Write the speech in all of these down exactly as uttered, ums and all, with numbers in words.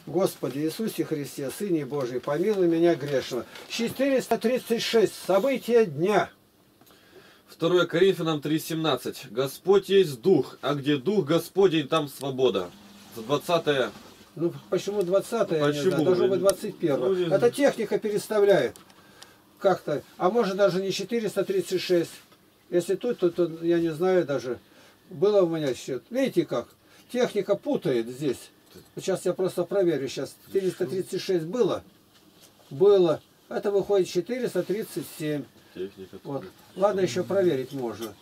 Господи Иисусе Христе, Сыне Божий, помилуй меня грешного. четыреста тридцать шесть. События дня. второе Коринфянам три семнадцать. Господь есть Дух, а где Дух Господень, там свобода. двадцатое. Ну почему двадцатое? Ну, почему? Должно быть двадцать первое. Ну, это техника переставляет. Как-то. А может даже не четыреста тридцать шесть. Если тут, то, то я не знаю даже. Было у меня счет. Видите как? Техника путает здесь. Сейчас я просто проверю. Сейчас четыреста тридцать шесть было? Было. Это выходит четыреста тридцать семь. Техника. Вот. Ладно, еще проверить можно.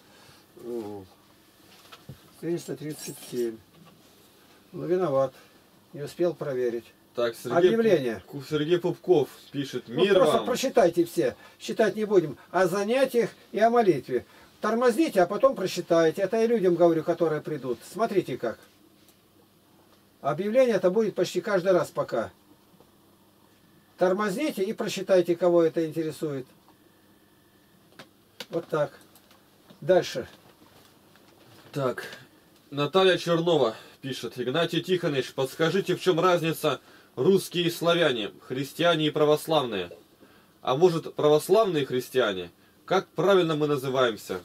четыреста тридцать семь. Ну, виноват. Не успел проверить. Так, Сергей, объявление. Сергей Пупков пишет: мир ну, просто вам. Прочитайте все. Считать не будем. О занятиях и о молитве. Тормозните, а потом прочитайте. Это я людям говорю, которые придут. Смотрите как. Объявление это будет почти каждый раз пока. Тормозните и прочитайте, кого это интересует. Вот так. Дальше. Так, Наталья Чернова пишет: Игнатий Тихонович, подскажите, в чем разница русские и славяне, христиане и православные? А может, православные христиане? Как правильно мы называемся?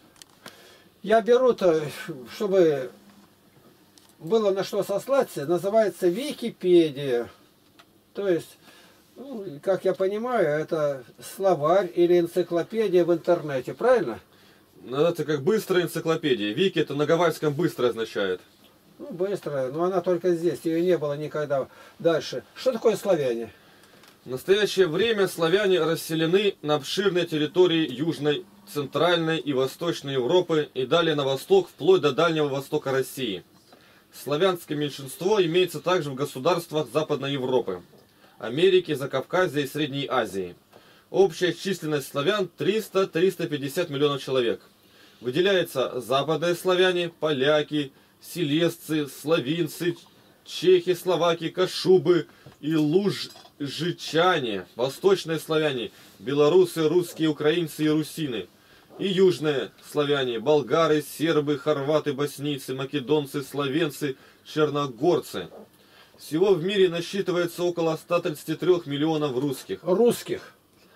Я беру-то, чтобы было на что сослаться, называется Википедия. То есть, ну, как я понимаю, это словарь или энциклопедия в интернете, правильно? Ну, это как быстрая энциклопедия. Вики это на гавайском быстро означает. Ну, быстрая, но она только здесь, ее не было никогда. Дальше. Что такое славяне? В настоящее время славяне расселены на обширной территории Южной, Центральной и Восточной Европы и далее на восток, вплоть до Дальнего Востока России. Славянское меньшинство имеется также в государствах Западной Европы, Америки, Закавказья и Средней Азии. Общая численность славян триста — триста пятьдесят миллионов человек. Выделяются западные славяне, поляки, силезцы, славинцы, чехи, словаки, кашубы и лужичане, восточные славяне, белорусы, русские, украинцы и русины. И южные славяне, болгары, сербы, хорваты, боснийцы, македонцы, словенцы, черногорцы. Всего в мире насчитывается около ста тридцати трёх миллионов русских. Русских.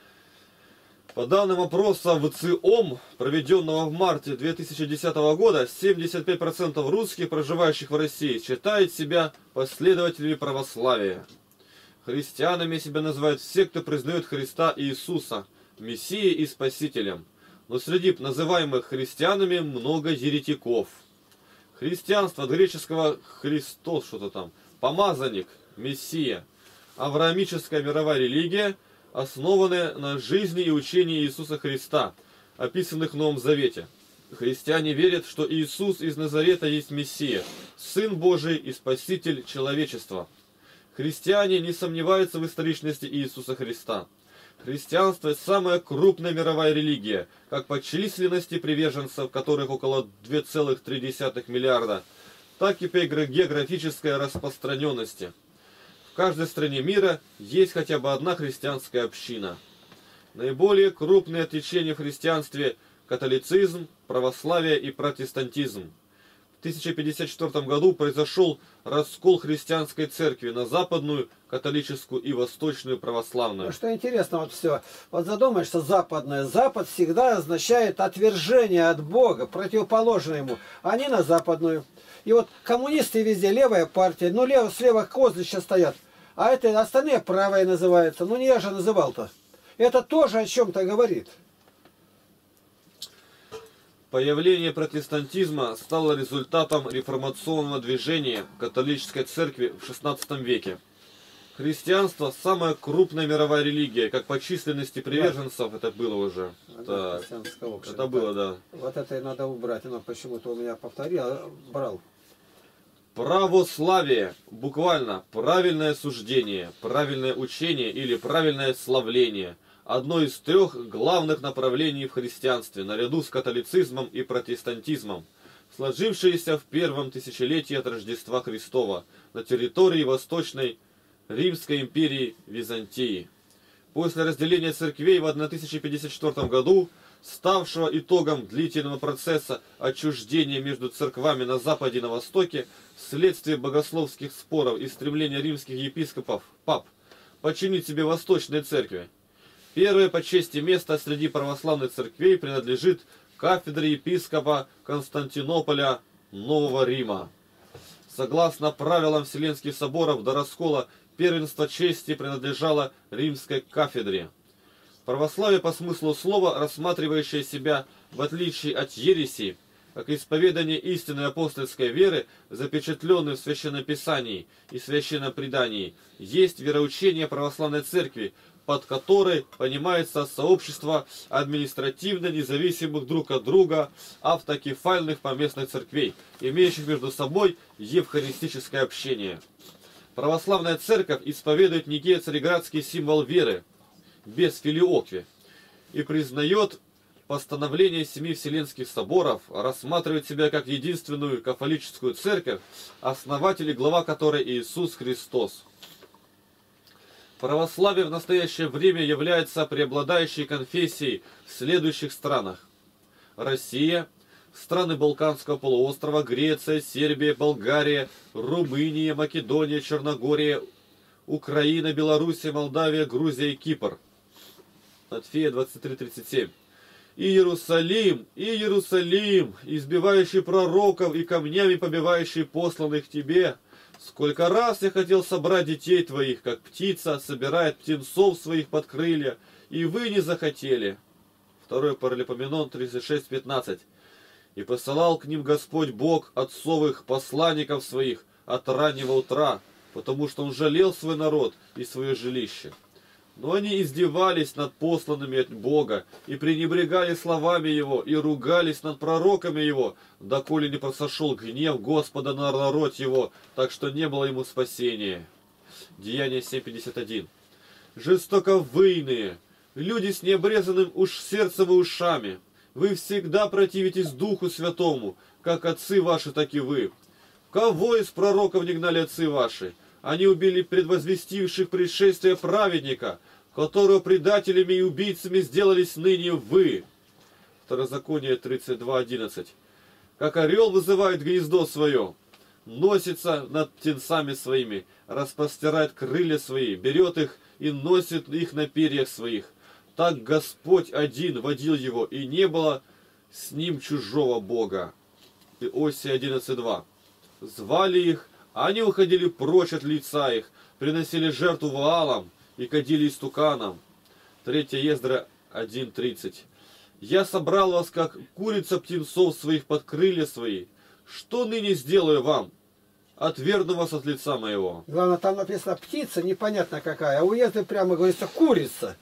По данным опроса ВЦИОМ, проведенного в марте две тысячи десятого года, семьдесят пять процентов русских, проживающих в России, считают себя последователями православия. Христианами себя называют все, кто признает Христа Иисуса, Мессией и Спасителем. Но среди называемых христианами много еретиков. Христианство от греческого «Христос», что-то там, помазанник, Мессия. Авраамическая мировая религия, основанная на жизни и учении Иисуса Христа, описанных в Новом Завете. Христиане верят, что Иисус из Назарета есть Мессия, Сын Божий и Спаситель человечества. Христиане не сомневаются в историчности Иисуса Христа. Христианство – это самая крупная мировая религия, как по численности приверженцев, которых около двух целых трёх десятых миллиарда, так и по географической распространенности. В каждой стране мира есть хотя бы одна христианская община. Наиболее крупные течения в христианстве – католицизм, православие и протестантизм. В тысяча пятьдесят четвёртом году произошел раскол христианской церкви на западную, католическую и восточную православную. Ну, что интересно, вот все. Вот задумаешься, западное. Запад всегда означает отвержение от Бога, противоположное ему. Они на западную. И вот коммунисты везде, левая партия, ну лево, слева козлища стоят. А это остальные правые называются. Ну не я же называл-то. Это тоже о чем-то говорит. Появление протестантизма стало результатом реформационного движения католической церкви в шестнадцатом веке. Христианство – самая крупная мировая религия, как по численности приверженцев, да. Это было уже. Это, так, общая, это было, да. Вот это и надо убрать, оно почему-то у меня повторил, брал. Православие, буквально правильное суждение, правильное учение или правильное славление. Одно из трех главных направлений в христианстве, наряду с католицизмом и протестантизмом, сложившееся в первом тысячелетии от Рождества Христова на территории Восточной Римской империи Византии. После разделения церквей в тысяча пятьдесят четвёртом году ставшего итогом длительного процесса отчуждения между церквами на Западе и на Востоке, вследствие богословских споров и стремления римских епископов, пап, подчинить себе восточные церкви. Первое по чести место среди православных церквей принадлежит кафедре епископа Константинополя Нового Рима. Согласно правилам Вселенских соборов до раскола, первенство чести принадлежало римской кафедре. Православие по смыслу слова, рассматривающее себя, в отличие от ереси, как исповедание истинной апостольской веры, запечатленной в Священном Писании и Священном Предании, есть вероучение православной церкви, под которой понимается сообщество административно независимых друг от друга автокефальных поместных церквей, имеющих между собой евхаристическое общение. Православная церковь исповедует Никея-Цареградский символ веры, без филиокви, и признает постановление семи Вселенских соборов, рассматривает себя как единственную кафолическую церковь, основатель и глава которой Иисус Христос. Православие в настоящее время является преобладающей конфессией в следующих странах: Россия, страны Балканского полуострова, Греция, Сербия, Болгария, Румыния, Македония, Черногория, Украина, Белоруссия, Молдавия, Грузия и Кипр. Матфея двадцать три тридцать семь. И Иерусалим, и Иерусалим, избивающий пророков и камнями побивающий посланных тебе, сколько раз я хотел собрать детей твоих, как птица собирает птенцов своих под крылья, и вы не захотели. Второе Паралипоменон тридцать шесть пятнадцать. И посылал к ним Господь Бог отцовых посланников своих от раннего утра, потому что он жалел свой народ и свое жилище. Но они издевались над посланными от Бога, и пренебрегали словами Его, и ругались над пророками Его, доколе не просошел гнев Господа на народ Его, так что не было ему спасения. Деяние семь пятьдесят один. Жестоковыйные, люди с необрезанным уж сердцем и ушами, вы всегда противитесь Духу Святому, как отцы ваши, так и вы. Кого из пророков не гнали отцы ваши? Они убили предвозвестивших пришествие праведника, которого предателями и убийцами сделались ныне вы. Второзаконие тридцать два одиннадцать. Как орел вызывает гнездо свое, носится над птенцами своими, распростирает крылья свои, берет их и носит их на перьях своих. Так Господь один водил его, и не было с ним чужого Бога. Иосия одиннадцать два. Звали их, а они уходили прочь от лица их, приносили жертву Ваалам и кадили истуканам. Третье Ездра один тридцать. Я собрал вас, как курица птенцов своих под крылья свои. Что ныне сделаю вам? Отвергну вас от лица моего. Главное, там написано птица, непонятно какая, а у Ездры прямо говорится курица.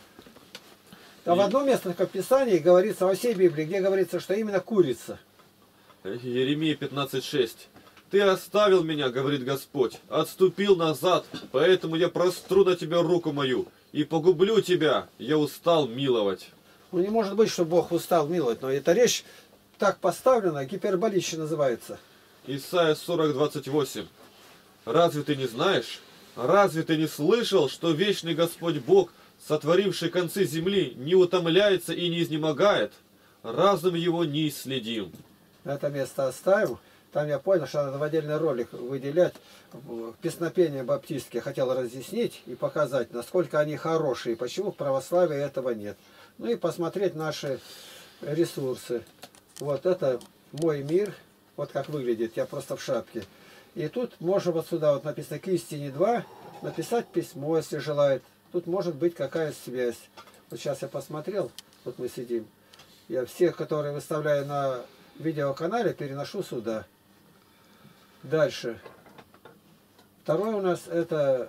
Там И... в одном месте в Писании говорится, во всей Библии, где говорится, что именно курица. Иеремия пятнадцать шесть. Ты оставил меня, говорит Господь, отступил назад, поэтому я простру на тебя руку мою и погублю тебя, я устал миловать. Ну не может быть, что Бог устал миловать, но эта речь так поставлена, гиперболично называется. Исайя сорок двадцать восемь. Разве ты не знаешь? Разве ты не слышал, что вечный Господь Бог, сотворивший концы земли, не утомляется и не изнемогает? Разум его не исследим. Это место оставим. Там я понял, что надо в отдельный ролик выделять. Песнопения баптистские хотел разъяснить и показать, насколько они хорошие, почему в православии этого нет. Ну и посмотреть наши ресурсы. Вот это мой мир, вот как выглядит, я просто в шапке. И тут можно вот сюда вот написано к истине два, написать письмо, если желает. Тут может быть какая связь. Вот сейчас я посмотрел, вот мы сидим. Я всех, которые выставляю на видеоканале, переношу сюда. Дальше. Второй у нас это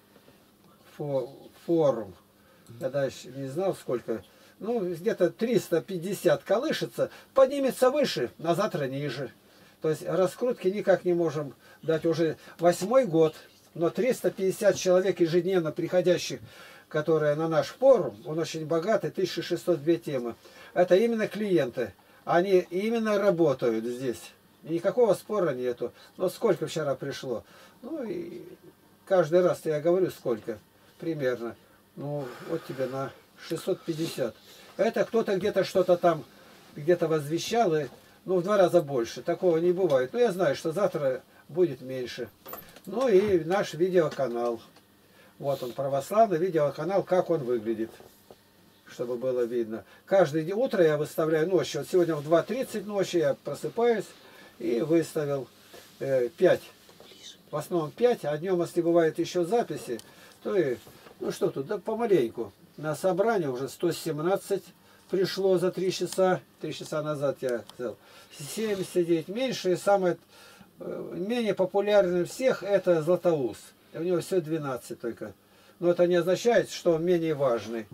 форум. Я дальше не знал сколько. Ну, где-то триста пятьдесят колышется, поднимется выше, на завтра ниже. То есть раскрутки никак не можем дать уже восьмой год. Но триста пятьдесят человек ежедневно приходящих, которые на наш форум, он очень богатый, тысяча шестьсот две темы. Это именно клиенты. Они именно работают здесь. Никакого спора нету. Но сколько вчера пришло? Ну и каждый раз я говорю сколько. Примерно. Ну вот тебе на шестьсот пятьдесят. Это кто-то где-то что-то там где-то возвещал, и, ну, в два раза больше. Такого не бывает. Но я знаю, что завтра будет меньше. Ну и наш видеоканал. Вот он, православный видеоканал, как он выглядит, чтобы было видно. Каждое утро я выставляю ночью. Вот сегодня в два тридцать ночи я просыпаюсь и выставил э, пять. В основном пять, а днем, если бывает еще записи, то и, ну что тут, да помаленьку. На собрание уже сто семнадцать пришло за три часа. три часа назад я сказал. семьдесят девять меньше, и самое э, менее популярное всех это Златоуст. У него все двенадцать только. Но это не означает, что он менее важный.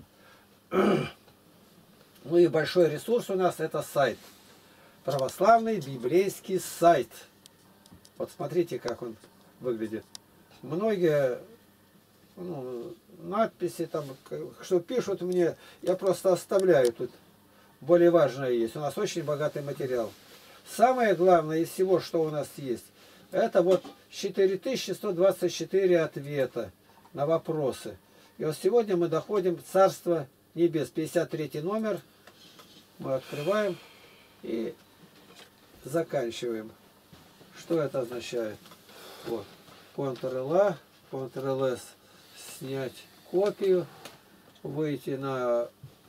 Ну и большой ресурс у нас это сайт. Православный библейский сайт. Вот смотрите, как он выглядит. Многие ну, надписи там, что пишут мне, я просто оставляю тут. Более важное есть. У нас очень богатый материал. Самое главное из всего, что у нас есть, это вот четыре тысячи сто двадцать четыре ответа на вопросы. И вот сегодня мы доходим в Царство Небес, пятьдесят третий номер. Мы открываем и заканчиваем. Что это означает? Вот. контрол-А, контрол-С, снять копию, выйти на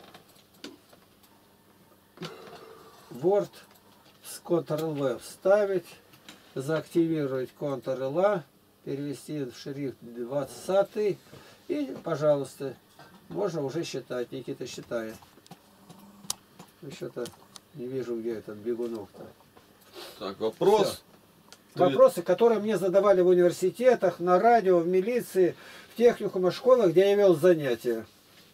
Word, с контрол-В вставить, заактивировать контрол-А, перевести в шрифт двадцать и, пожалуйста, можно уже считать. Никита считает. Еще-то не вижу, где этот бегунок-то. Так, вопрос. Все. Вопросы, которые мне задавали в университетах, на радио, в милиции, в техникумах, школах, где я вел занятия.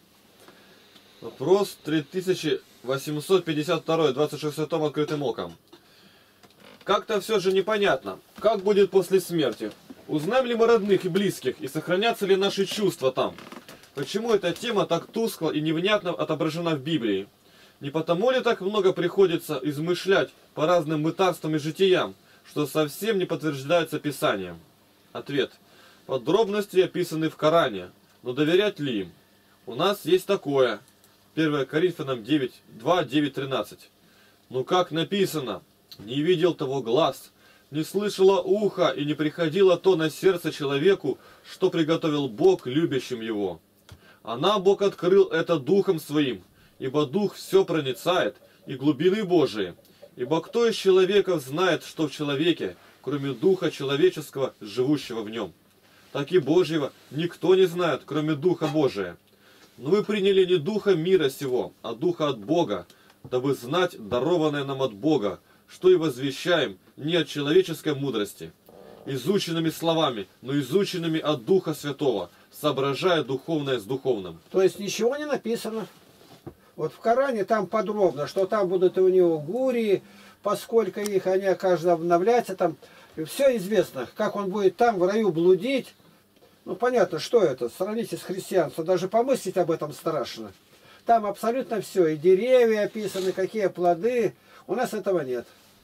Вопрос три тысячи восемьсот пятьдесят два, двадцать шестой том открытым оком. Как-то все же непонятно, как будет после смерти. Узнаем ли мы родных и близких, и сохранятся ли наши чувства там? Почему эта тема так тускло и невнятно отображена в Библии? Не потому ли так много приходится измышлять по разным мытарствам и житиям, что совсем не подтверждается Писанием? Ответ. Подробности описаны в Коране, но доверять ли им? У нас есть такое. первое Коринфянам девять, два, девять, тринадцать. Ну как написано, не видел того глаз, не слышало ухо и не приходило то на сердце человеку, что приготовил Бог любящим его. А нам Бог открыл это Духом Своим, ибо Дух все проницает, и глубины Божии. Ибо кто из человеков знает, что в человеке, кроме Духа человеческого, живущего в нем? Так и Божьего никто не знает, кроме Духа Божия. Но мы приняли не Духа мира сего, а Духа от Бога, дабы знать дарованное нам от Бога, что и возвещаем не от человеческой мудрости, изученными словами, но изученными от Духа Святого, соображая духовное с духовным. То есть ничего не написано. Вот в Коране там подробно, что там будут у него гурии, поскольку их они каждый обновляются, там все известно, как он будет там в раю блудить. Ну понятно, что это, сравните с христианством, даже помыслить об этом страшно. Там абсолютно все, и деревья описаны, какие плоды, у нас этого нет.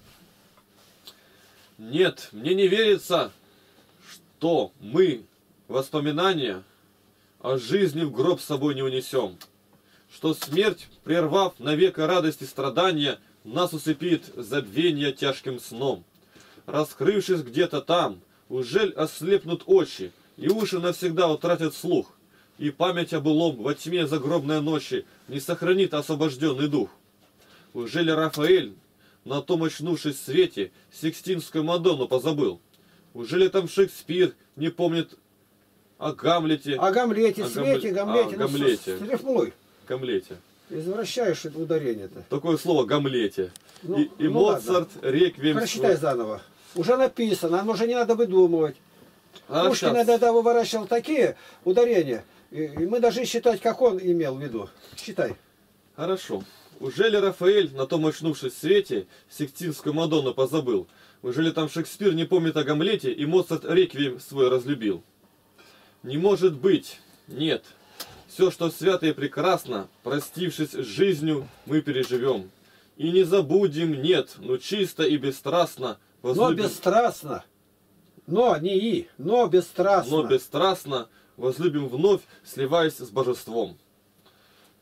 Нет, мне не верится, что мы воспоминания о жизни в гроб с собой не унесем. Что смерть, прервав навек радость и страдания, нас усыпит забвение тяжким сном. Раскрывшись где-то там, ужель ослепнут очи, и уши навсегда утратят слух, и память о былом во тьме загробной ночи не сохранит освобожденный дух. Ужели Рафаэль, на том очнувшись свете, Сикстинскую Мадонну позабыл? Ужели там Шекспир не помнит о Гамлете? О Гамлете, о свете, Гамлете, о Гамлете. Ну, рифмуй. Гамлете. Извращаешь ударение-то. Такое слово Гамлете. Ну, и и ну Моцарт, Реквием. Прочитай заново. Уже написано, нам уже не надо выдумывать. А, Пушкин щас. иногда выворачивал такие ударения, и, и мы должны считать, как он имел в виду. Считай. Хорошо. Ужели Рафаэль, на том очнувшись свете, Сикстинскую Мадонну позабыл? Ужели там Шекспир не помнит о Гамлете, и Моцарт Реквием свой разлюбил? Не может быть. Нет. Все, что свято и прекрасно, простившись с жизнью, мы переживем. И не забудем, нет, но чисто и бесстрастно возлюбим. Но бесстрастно. Но, не и, но бесстрастно. Но бесстрастно возлюбим вновь, сливаясь с божеством.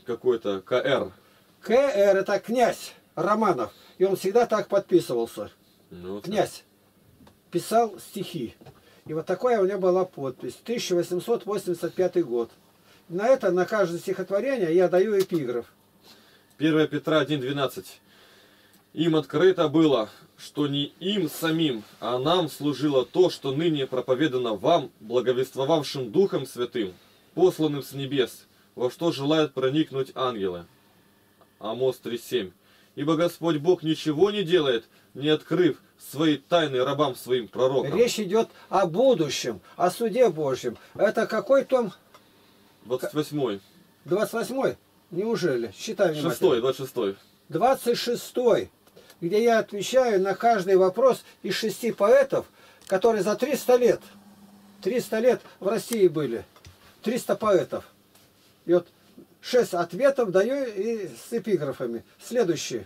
какой-то КР. КР это князь Романов. И он всегда так подписывался. Ну, вот Князь. Писал стихи. И вот такая у него была подпись. тысяча восемьсот восемьдесят пятый год. На это, на каждое стихотворение я даю эпиграф. первое Петра один двенадцать. Им открыто было, что не им самим, а нам служило то, что ныне проповедано вам, благовествовавшим Духом Святым, посланным с небес, во что желают проникнуть ангелы. Амос три семь. Ибо Господь Бог ничего не делает, не открыв свои тайны рабам своим пророкам. Речь идет о будущем, о суде Божьем. Это какой том? двадцать восьмой. двадцать восьмой? Неужели? Считай внимательно. шестой, двадцать шестой. двадцать шестой, где я отвечаю на каждый вопрос из шести поэтов, которые за триста лет, триста лет в России были, триста поэтов. И вот шесть ответов даю и с эпиграфами. Следующий.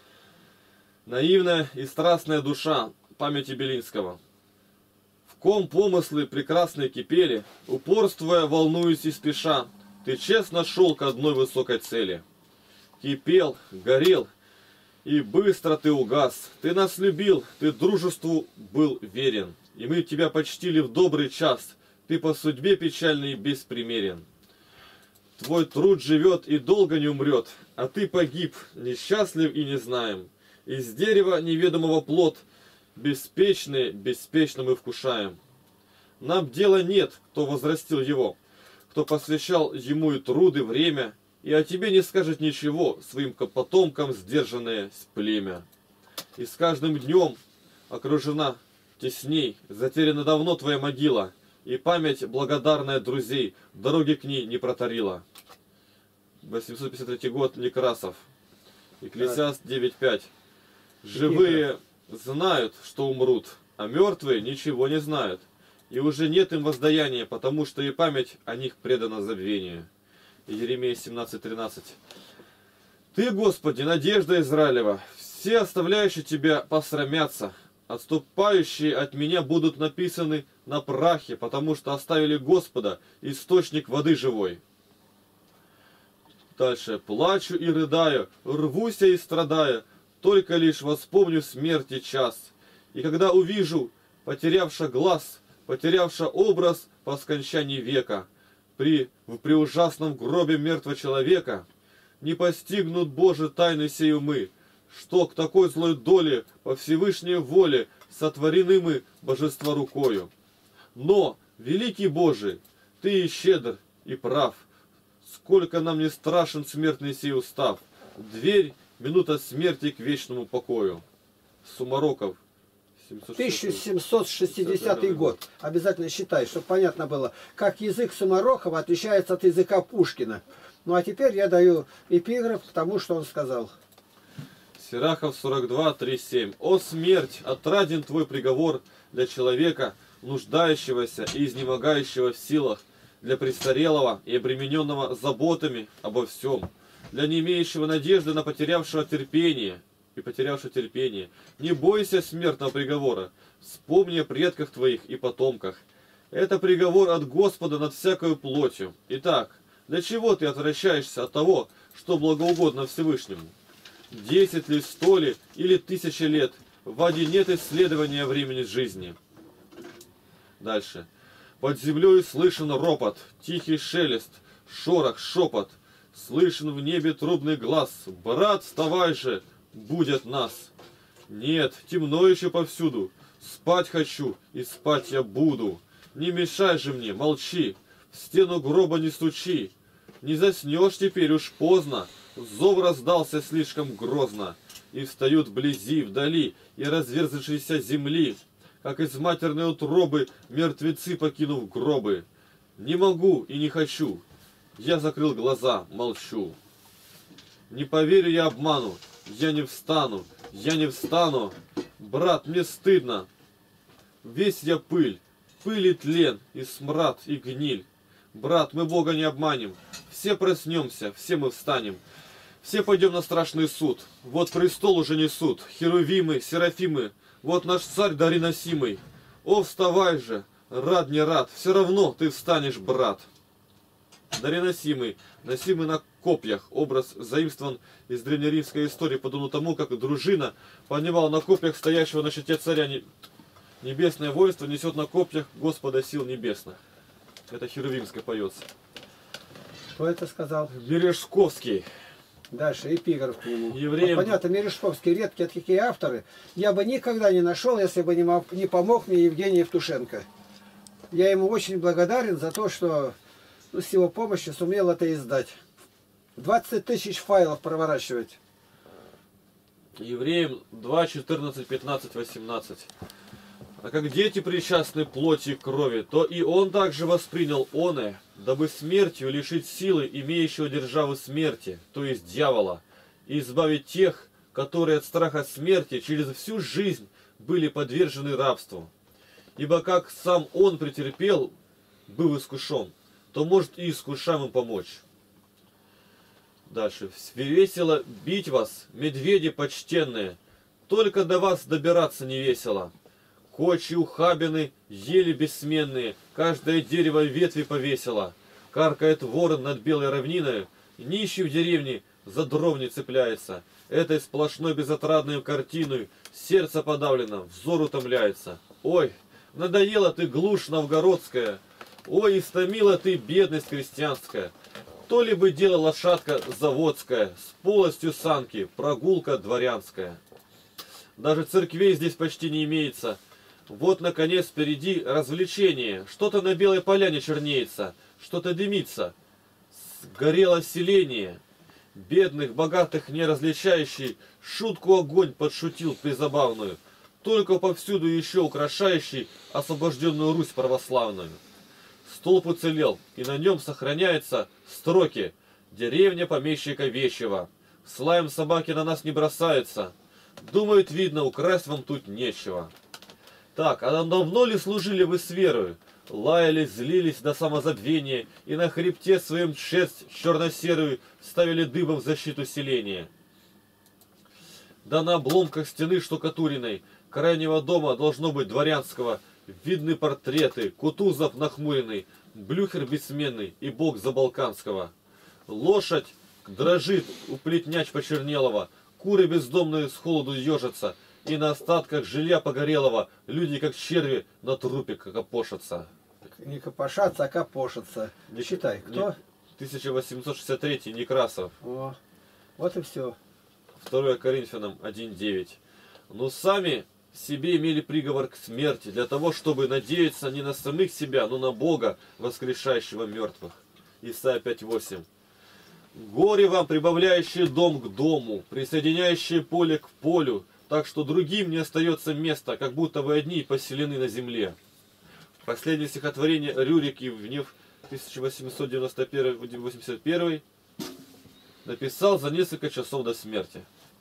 Наивная и страстная душа памяти Белинского. В ком помыслы прекрасные кипели, упорствуя, волнуясь и спеша, ты честно шел к одной высокой цели. Кипел, горел, и быстро ты угас. Ты нас любил, ты дружеству был верен, и мы тебя почтили в добрый час. Ты по судьбе печальный и беспримерен. Твой труд живет и долго не умрет, а ты погиб, несчастлив и не знаем. Из дерева неведомого плод, беспечный, беспечно мы вкушаем. Нам дела нет, кто возрастил его, кто посвящал ему и труды, время, и о тебе не скажет ничего своим потомкам сдержанное племя. И с каждым днем окружена тесней, затеряна давно твоя могила, и память благодарная друзей дороги к ней не протарила. восемьсот пятьдесят третий год, Некрасов. Экклесиаст девять пять. Живые знают, что умрут, а мертвые ничего не знают. И уже нет им воздаяния, потому что и память о них предана забвению. Иеремия семнадцать тринадцать. Ты, Господи, надежда Израилева, все оставляющие тебя посрамятся, отступающие от меня будут написаны на прахе, потому что оставили Господа, источник воды живой. Дальше. Плачу и рыдаю, рвуся и страдаю, только лишь воспомню смерти час. И когда увижу, потерявша глаз, потерявша образ по скончании века, при, в преужасном гробе мертвого человека, не постигнут Божьи тайны сею мы, что к такой злой доле по Всевышней воле сотворены мы божества рукою. Но, великий Божий, ты и щедр, и прав, сколько нам не страшен смертный сей устав, дверь, минута смерти к вечному покою. Сумароков. тысяча семьсот шестидесятый год. Обязательно считай, чтобы понятно было, как язык Сумарокова отличается от языка Пушкина. Ну а теперь я даю эпиграф к тому, что он сказал. Сирахов сорок два три семь. О смерть, отраден твой приговор для человека, нуждающегося и изнемогающего в силах, для престарелого и обремененного заботами обо всем, для не имеющего надежды на потерявшего терпение и потерявшего терпение. Не бойся смертного приговора, вспомни о предках твоих и потомках. Это приговор от Господа над всякою плотью. Итак, для чего ты отвращаешься от того, что благоугодно Всевышнему? Десять ли, сто ли или тысячи лет, в аде нет исследования времени жизни. Дальше. Под землей слышен ропот, тихий шелест, шорох, шепот. Слышен в небе трубный глаз. Брат, вставай же, будет нас. Нет, темно еще повсюду. Спать хочу, и спать я буду. Не мешай же мне, молчи. В стену гроба не стучи. Не заснешь теперь уж поздно. Зов раздался слишком грозно. И встают вблизи, вдали, и разверзшейся земли, как из матерной утробы мертвецы, покинув гробы. Не могу и не хочу. Я закрыл глаза, молчу. Не поверю я обману. Я не встану, я не встану. Брат, мне стыдно. Весь я пыль, пыль и тлен, и смрад, и гниль. Брат, мы Бога не обманем. Все проснемся, все мы встанем. Все пойдем на страшный суд. Вот престол уже несут. Херувимы, серафимы. Вот наш царь дариносимый. О, вставай же, рад не рад. Все равно ты встанешь, брат. Дариносимый, носимый на копьях. Образ заимствован из древнеримской истории, подобно тому, как дружина поднимала на копьях стоящего на щите царя небесное воинство, несет на копьях Господа сил небесных. Это херувимское поется. Кто это сказал? Мережковский. Дальше, эпиграф к нему. Евреям... Вот, понятно, Мережковский, редкие такие авторы. Я бы никогда не нашел, если бы не, мог, не помог мне Евгений Евтушенко. Я ему очень благодарен за то, что ну, с его помощью сумел это издать. двадцать тысяч файлов проворачивать. Евреям два, четырнадцать, пятнадцать, восемнадцать. А как дети причастны плоти и крови, то и он также воспринял оное, дабы смертью лишить силы имеющего державы смерти, то есть дьявола, и избавить тех, которые от страха смерти через всю жизнь были подвержены рабству. Ибо как сам он претерпел, был искушен, то может и искушаемым помочь. Дальше. Весело бить вас, медведи почтенные, только до вас добираться не весело. Кочи, ухабины, ели бессменные, каждое дерево ветви повесило. Каркает ворон над белой равниной, нищий в деревне за дров не цепляется. Этой сплошной безотрадной картиной сердце подавлено, взор утомляется. Ой, надоела ты глушь новгородская, ой, истомила ты бедность крестьянская. То ли бы дело лошадка заводская, с полостью санки, прогулка дворянская. Даже церквей здесь почти не имеется. Вот, наконец, впереди развлечение. Что-то на белой поляне чернеется, что-то дымится. Сгорело селение. Бедных, богатых не различающий, шутку огонь подшутил призабавную, только повсюду еще украшающий освобожденную Русь православную. Столб уцелел, и на нем сохраняются строки: «Деревня помещика Вещева. С лаем собаки на нас не бросаются. Думают, видно, украсть вам тут нечего». Так, а давно ли служили вы с верою? Лаялись, злились до самозабвения, и на хребте своем шерсть черно-серую ставили дыбом в защиту селения. Да на обломках стены штукатуриной крайнего дома, должно быть дворянского, видны портреты: Кутузов нахмуренный, Блюхер бессменный и бог Забалканского. Лошадь дрожит у плетняч почернелого, куры бездомные с холоду ежатся, и на остатках жилья погорелого люди, как черви, на трупе копошатся. Не копошатся, а копошатся. Не считай, кто? тысяча восемьсот шестьдесят третий, Некрасов. О, вот и все. второе Коринфянам один девять. Но сами себе имели приговор к смерти, для того, чтобы надеяться не на самих себя, но на Бога, воскрешающего мертвых. Исайя пять восемь. Горе вам, прибавляющие дом к дому, присоединяющие поле к полю, так что другим не остается места, как будто вы одни поселены на земле. Последнее стихотворение Рюрик Ивнев, тысяча восемьсот девяносто первый — восемьдесят первый, написал за несколько часов до смерти.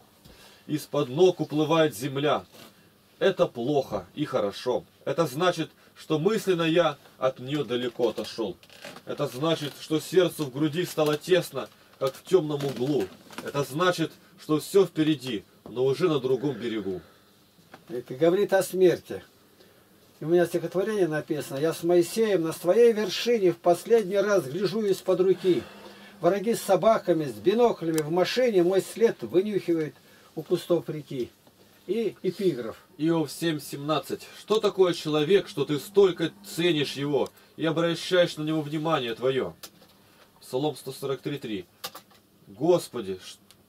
Из-под ног уплывает земля. Это плохо и хорошо. Это значит, что мысленно я от нее далеко отошел. Это значит, что сердцу в груди стало тесно, как в темном углу. Это значит, что все впереди, но уже на другом берегу. Это говорит о смерти. И у меня стихотворение написано: «Я с Моисеем на своей вершине в последний раз гляжу из-под руки. Враги с собаками, с биноклями в машине мой след вынюхивает у кустов реки». И эпиграф. Иов семь семнадцать. Что такое человек, что ты столько ценишь его и обращаешь на него внимание твое? Псалом сто сорок три три. Господи,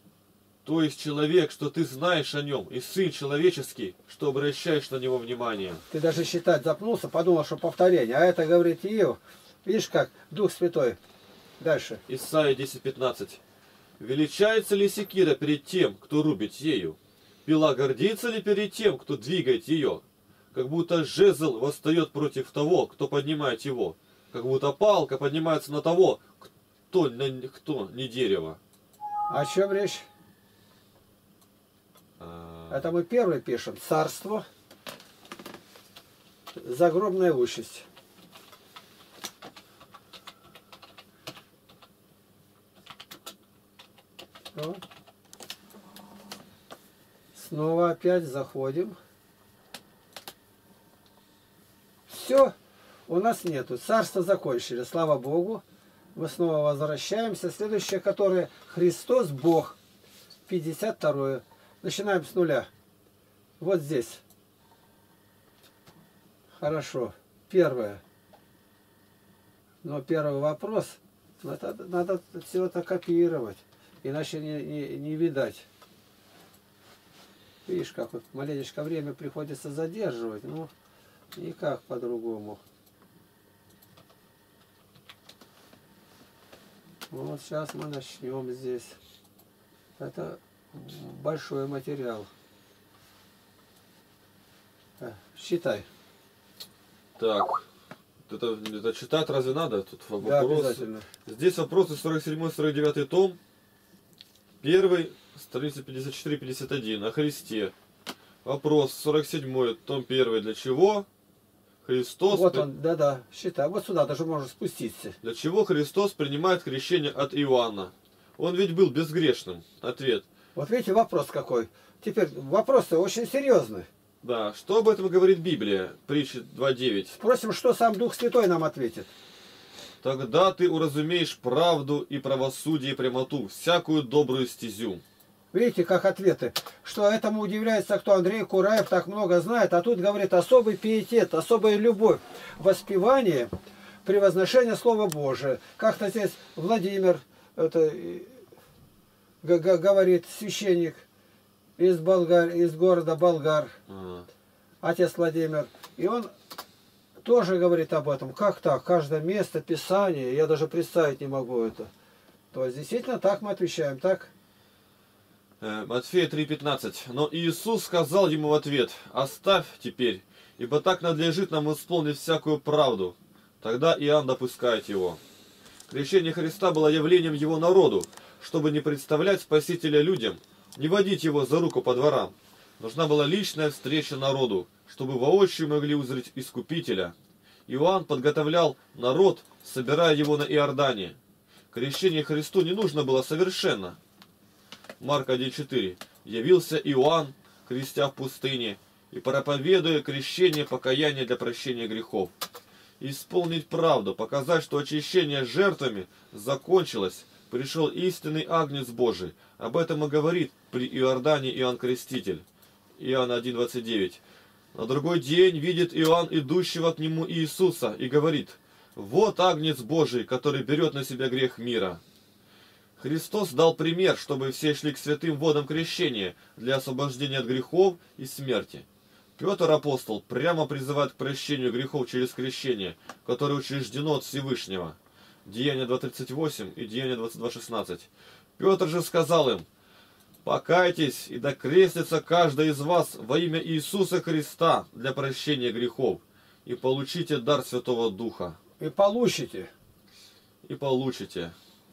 то есть человек, что ты знаешь о нем, и сын человеческий, что обращаешь на него внимание. Ты даже считать запнулся, подумал, что повторение. А это говорит Иов. Видишь как? Дух Святой. Дальше. Исайя десять пятнадцать. Величается ли секира перед тем, кто рубит ею? Пила гордится ли перед тем, кто двигает ее? Как будто жезл восстает против того, кто поднимает его. Как будто палка поднимается на того, кто, кто не дерево. О чем речь? Это мы первый пишем. Царство. Загробная участь. О. Снова опять заходим. Все у нас нету. Царство закончили. Слава Богу. Мы снова возвращаемся. Следующее, которое Христос Бог. пятьдесят второе. Начинаем с нуля. Вот здесь. Хорошо. Первое. Но первый вопрос. Это, надо все это копировать. Иначе не, не, не видать. Видишь, как вот маленечко время приходится задерживать. Ну, никак по-другому. Вот сейчас мы начнем здесь. Это большой материал. Считай. Так, это, это читать разве надо? Тут вопрос. Да, обязательно. Здесь вопросы сорок седьмой сорок девятый том. Первый, страница пятьдесят четыре пятьдесят один. О Христе. Вопрос сорок седьмой, том первый. Для чего Христос... Вот он, да-да, считай. Вот сюда даже можно спуститься. Для чего Христос принимает крещение от Иоанна? Он ведь был безгрешным. Ответ. Вот видите, вопрос какой. Теперь вопрос-то очень серьезный. Да, что об этом говорит Библия? Притча два девять. Спросим, что сам Дух Святой нам ответит. Тогда ты уразумеешь правду и правосудие и прямоту, всякую добрую стезю. Видите, как ответы. Что этому удивляется, кто Андрей Кураев так много знает, а тут говорит особый пиетет, особая любовь, воспевание, превозношение Слова Божия. Как-то здесь Владимир, это, говорит священник из, Болгар, из города Болгар, А. отец Владимир, и он тоже говорит об этом. Как так? Каждое место, Писание, я даже представить не могу это. То есть действительно так мы отвечаем, так? Матфея три пятнадцать. Но Иисус сказал ему в ответ: оставь теперь, ибо так надлежит нам исполнить всякую правду. Тогда Иоанн допускает его. Крещение Христа было явлением его народу, чтобы не представлять Спасителя людям, не водить его за руку по дворам. Нужна была личная встреча народу, чтобы воочию могли узреть Искупителя. Иоанн подготовлял народ, собирая его на Иордане. Крещение Христу не нужно было совершенно. Марк один четыре. Явился Иоанн, крестя в пустыне, и проповедуя крещение покаяния для прощения грехов. Исполнить правду, показать, что очищение жертвами закончилось, пришел истинный Агнец Божий. Об этом и говорит при Иордане Иоанн Креститель. Иоанн один двадцать девять. На другой день видит Иоанн идущего к нему Иисуса и говорит: вот Агнец Божий, который берет на себя грех мира. Христос дал пример, чтобы все шли к святым водам крещения для освобождения от грехов и смерти. Петр апостол прямо призывает к прощению грехов через крещение, которое учреждено от Всевышнего. Деяния два тридцать восемь и Деяния двадцать два шестнадцать. Петр же сказал им: покайтесь и докрестится каждый из вас во имя Иисуса Христа для прощения грехов, и получите дар Святого Духа. И получите. И получите.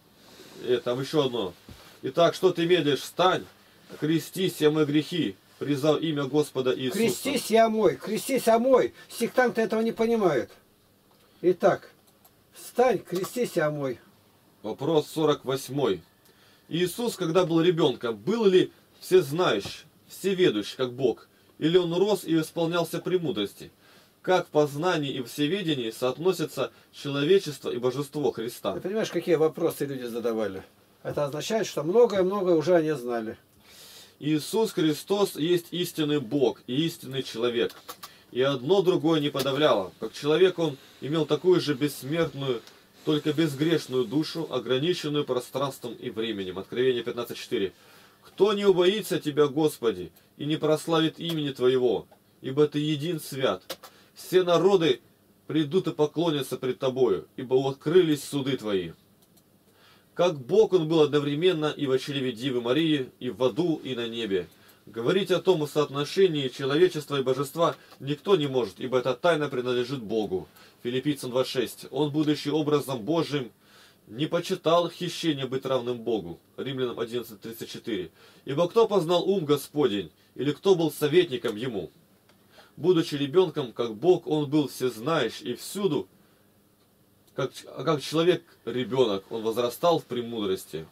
И там еще одно. Итак, что ты медлишь? Встань, крестись, я мои грехи, призвав имя Господа Иисуса. Крестись, я мой, крестись, я мой. Сектанты этого не понимают. Итак, встань, крестись, я мой. Вопрос сорок восьмой. Иисус, когда был ребенком, был ли всезнающий, всеведущий, как Бог, или он рос и исполнялся премудрости? Как в познании и всеведении соотносятся человечество и божество Христа? Ты понимаешь, какие вопросы люди задавали? Это означает, что многое-многое уже они знали. Иисус Христос есть истинный Бог и истинный человек. И одно другое не подавляло. Как человек он имел такую же бессмертную, только безгрешную душу, ограниченную пространством и временем. Откровение пятнадцать четыре. Кто не убоится Тебя, Господи, и не прославит имени Твоего, ибо Ты един свят. Все народы придут и поклонятся пред Тобою, ибо открылись суды Твои. Как Бог Он был одновременно и в чреве Девы Марии, и в аду, и на небе. Говорить о том соотношении человечества и божества никто не может, ибо эта тайна принадлежит Богу. Филиппийцам два шесть. Он, будучи образом Божьим, не почитал хищение быть равным Богу. Римлянам одиннадцать тридцать четыре. Ибо кто познал ум Господень, или кто был советником Ему? Будучи ребенком, как Бог, он был всезнающий и всюду, как, как человек-ребенок, он возрастал в премудрости.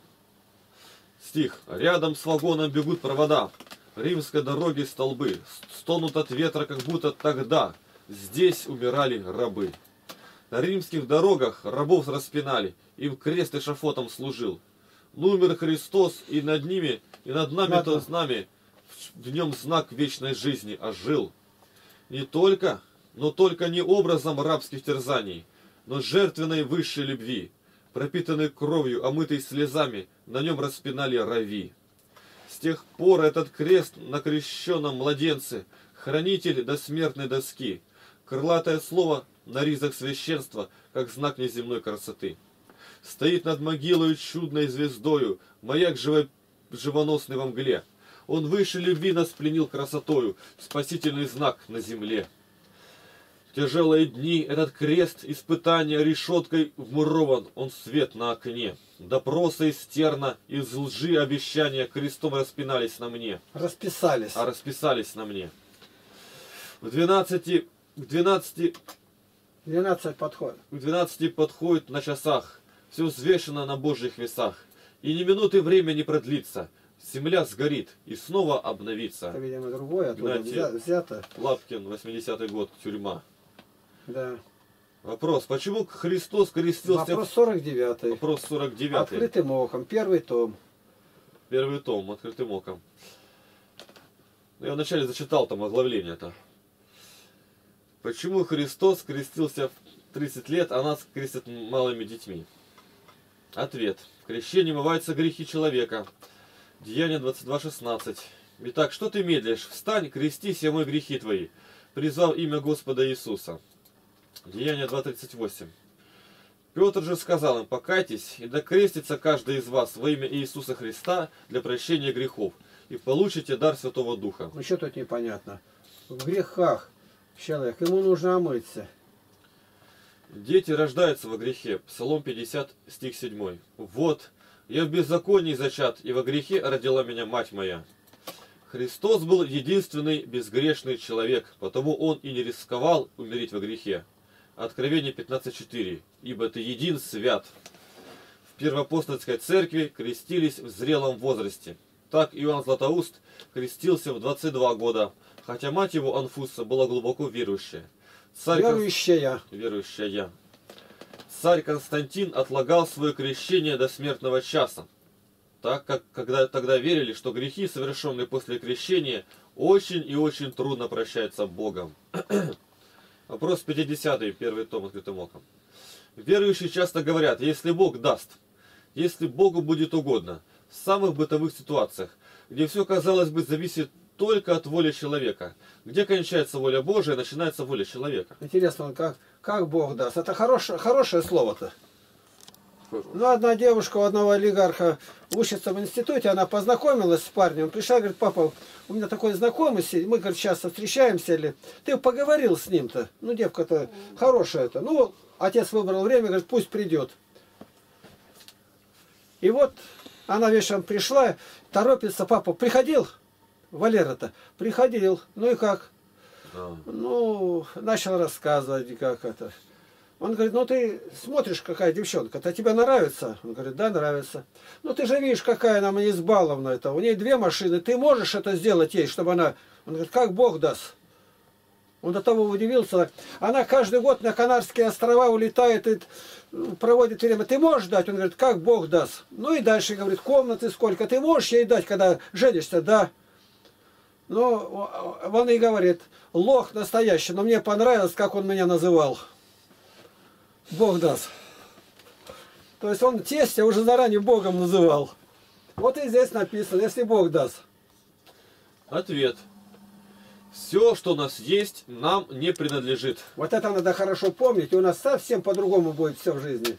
Стих. Рядом с вагоном бегут провода, римской дороги столбы, стонут от ветра, как будто тогда здесь умирали рабы. На римских дорогах рабов распинали, им крест эшафотом служил. Но умер Христос, и над ними, и над нами, то с нами, в нем знак вечной жизни ожил. Не только, но только не образом рабских терзаний, но жертвенной высшей любви, пропитанной кровью, омытой слезами, на нем распинали рави. С тех пор этот крест на крещенном младенце, хранитель до смертной доски, крылатое слово на ризах священства, как знак неземной красоты. Стоит над могилою чудной звездою, маяк живо, живоносный во мгле. Он выше любви нас пленил красотою, спасительный знак на земле. В тяжелые дни этот крест испытания решеткой вмурован, он свет на окне. Допросы из терна, из лжи обещания крестом распинались на мне. Расписались. А расписались на мне. В двенадцати, в двенадцати, двенадцать подходит. в двенадцати подходит на часах, все взвешено на Божьих весах, и ни минуты время не продлится. Земля сгорит и снова обновится. Это, видимо, другое оттуда Игнатий взято. Лапкин, восьмидесятый год, тюрьма. Да. Вопрос, почему Христос крестился? Вопрос сорок девятый. Вопрос сорок девятый. Открытым оком. Первый том. Первый том, открытым оком. Я вначале зачитал там оглавление-то. Почему Христос крестился в тридцать лет, а нас крестят малыми детьми? Ответ. В крещении омываются грехи человека. Деяние двадцать два шестнадцать. Итак, что ты медлишь? Встань, крестись, и омой грехи твои, призвав имя Господа Иисуса. Деяние два тридцать восемь. Петр же сказал им: покайтесь, и да крестится каждый из вас во имя Иисуса Христа для прощения грехов, и получите дар Святого Духа. Ну что тут непонятно? В грехах человек, ему нужно омыться. Дети рождаются во грехе. Псалом пятьдесят, стих семь. Вот, я в беззаконии зачат, и во грехе родила меня мать моя. Христос был единственный безгрешный человек, потому он и не рисковал умереть во грехе. Откровение пятнадцать четыре. Ибо ты един свят. В первоапостольской церкви крестились в зрелом возрасте. Так Иоанн Златоуст крестился в двадцать два года, хотя мать его Анфуса была глубоко верующая. Царь Верующая. Кон... Верующая. Царь Константин отлагал свое крещение до смертного часа, так как когда, тогда верили, что грехи, совершенные после крещения, очень и очень трудно прощаются Богом. Вопрос пятидесятый, первый том открытым оком. Верующие часто говорят: если Бог даст, если Богу будет угодно, в самых бытовых ситуациях, где все, казалось бы, зависит только от воли человека. Где кончается воля Божия, начинается воля человека. Интересно, как, как Бог даст. Это хорошее, хорошее слово-то. Ну, одна девушка у одного олигарха учится в институте, она познакомилась с парнем, пришла, говорит: папа, у меня такой знакомый, мы, говорит, часто встречаемся, или ты поговорил с ним-то? Ну, девка-то хорошая-то. Ну, отец выбрал время, говорит, пусть придет. И вот она вечером пришла, торопится: папа, приходил? Валера-то приходил. Ну и как? А. Ну, начал рассказывать, как это. Он говорит: ну ты смотришь, какая девчонка-то, тебе нравится? Он говорит: да, нравится. Ну ты же видишь, какая она мне избалована-то. У нее две машины, ты можешь это сделать ей, чтобы она... Он говорит: как Бог даст. Он до того удивился. Она каждый год на Канарские острова улетает и проводит время. Ты можешь дать? Он говорит: как Бог даст. Ну и дальше говорит: комнаты сколько. Ты можешь ей дать, когда женишься? Да. Ну, он и говорит: лох настоящий, но мне понравилось, как он меня называл. Бог даст. То есть он тестя уже заранее Богом называл. Вот и здесь написано: если Бог даст. Ответ. Все, что у нас есть, нам не принадлежит. Вот это надо хорошо помнить, и у нас совсем по-другому будет все в жизни.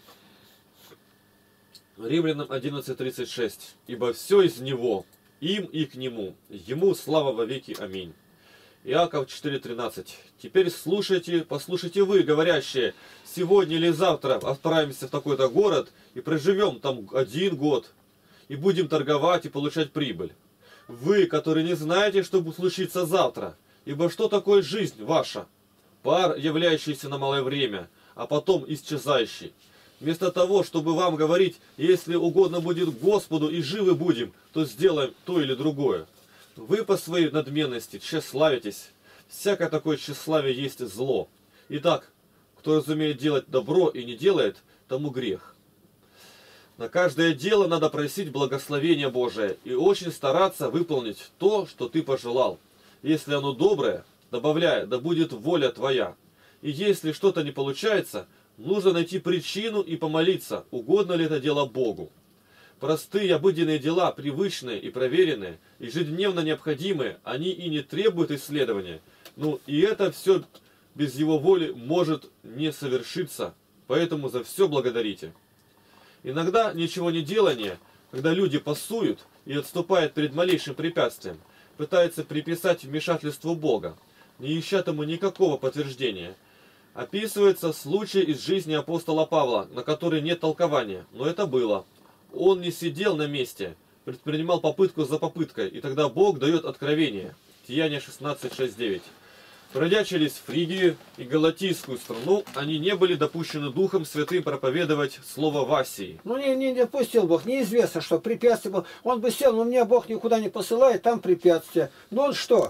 Римлянам одиннадцать тридцать шесть. Ибо все из Него, им и к Нему, Ему слава во веки. Аминь. Иаков четыре тринадцать. Теперь слушайте, послушайте вы, говорящие: сегодня или завтра отправимся в такой-то город и проживем там один год, и будем торговать и получать прибыль. Вы, которые не знаете, что будет случиться завтра, ибо что такое жизнь ваша? Пар, являющийся на малое время, а потом исчезающий. Вместо того, чтобы вам говорить: если угодно будет Господу и живы будем, то сделаем то или другое. Вы по своей надменности тщеславитесь. Всякое такое тщеславие есть зло. Итак, Кто разумеет делать добро и не делает, тому грех. На каждое дело надо просить благословения Божия и очень стараться выполнить то, что ты пожелал. Если оно доброе, добавляй, да будет воля твоя. И если что-то не получается, нужно найти причину и помолиться, угодно ли это дело Богу. Простые обыденные дела, привычные и проверенные, ежедневно необходимые, они и не требуют исследования. Ну и это все без его воли может не совершиться, поэтому за все благодарите. Иногда ничего не делание, когда люди пасуют и отступают перед малейшим препятствием, пытаются приписать вмешательству Бога, не ища тому никакого подтверждения. Описывается случай из жизни апостола Павла, на который нет толкования, но это было. Он не сидел на месте, предпринимал попытку за попыткой, и тогда Бог дает откровение. Деяния шестнадцать, шесть, девять. Пройдя через Фригию и Галатийскую страну, они не были допущены Духом Святым проповедовать слово в Асии. Ну не, не допустил Бог, неизвестно, что препятствие было. Он бы сел, но меня Бог никуда не посылает, там препятствие. Но он что?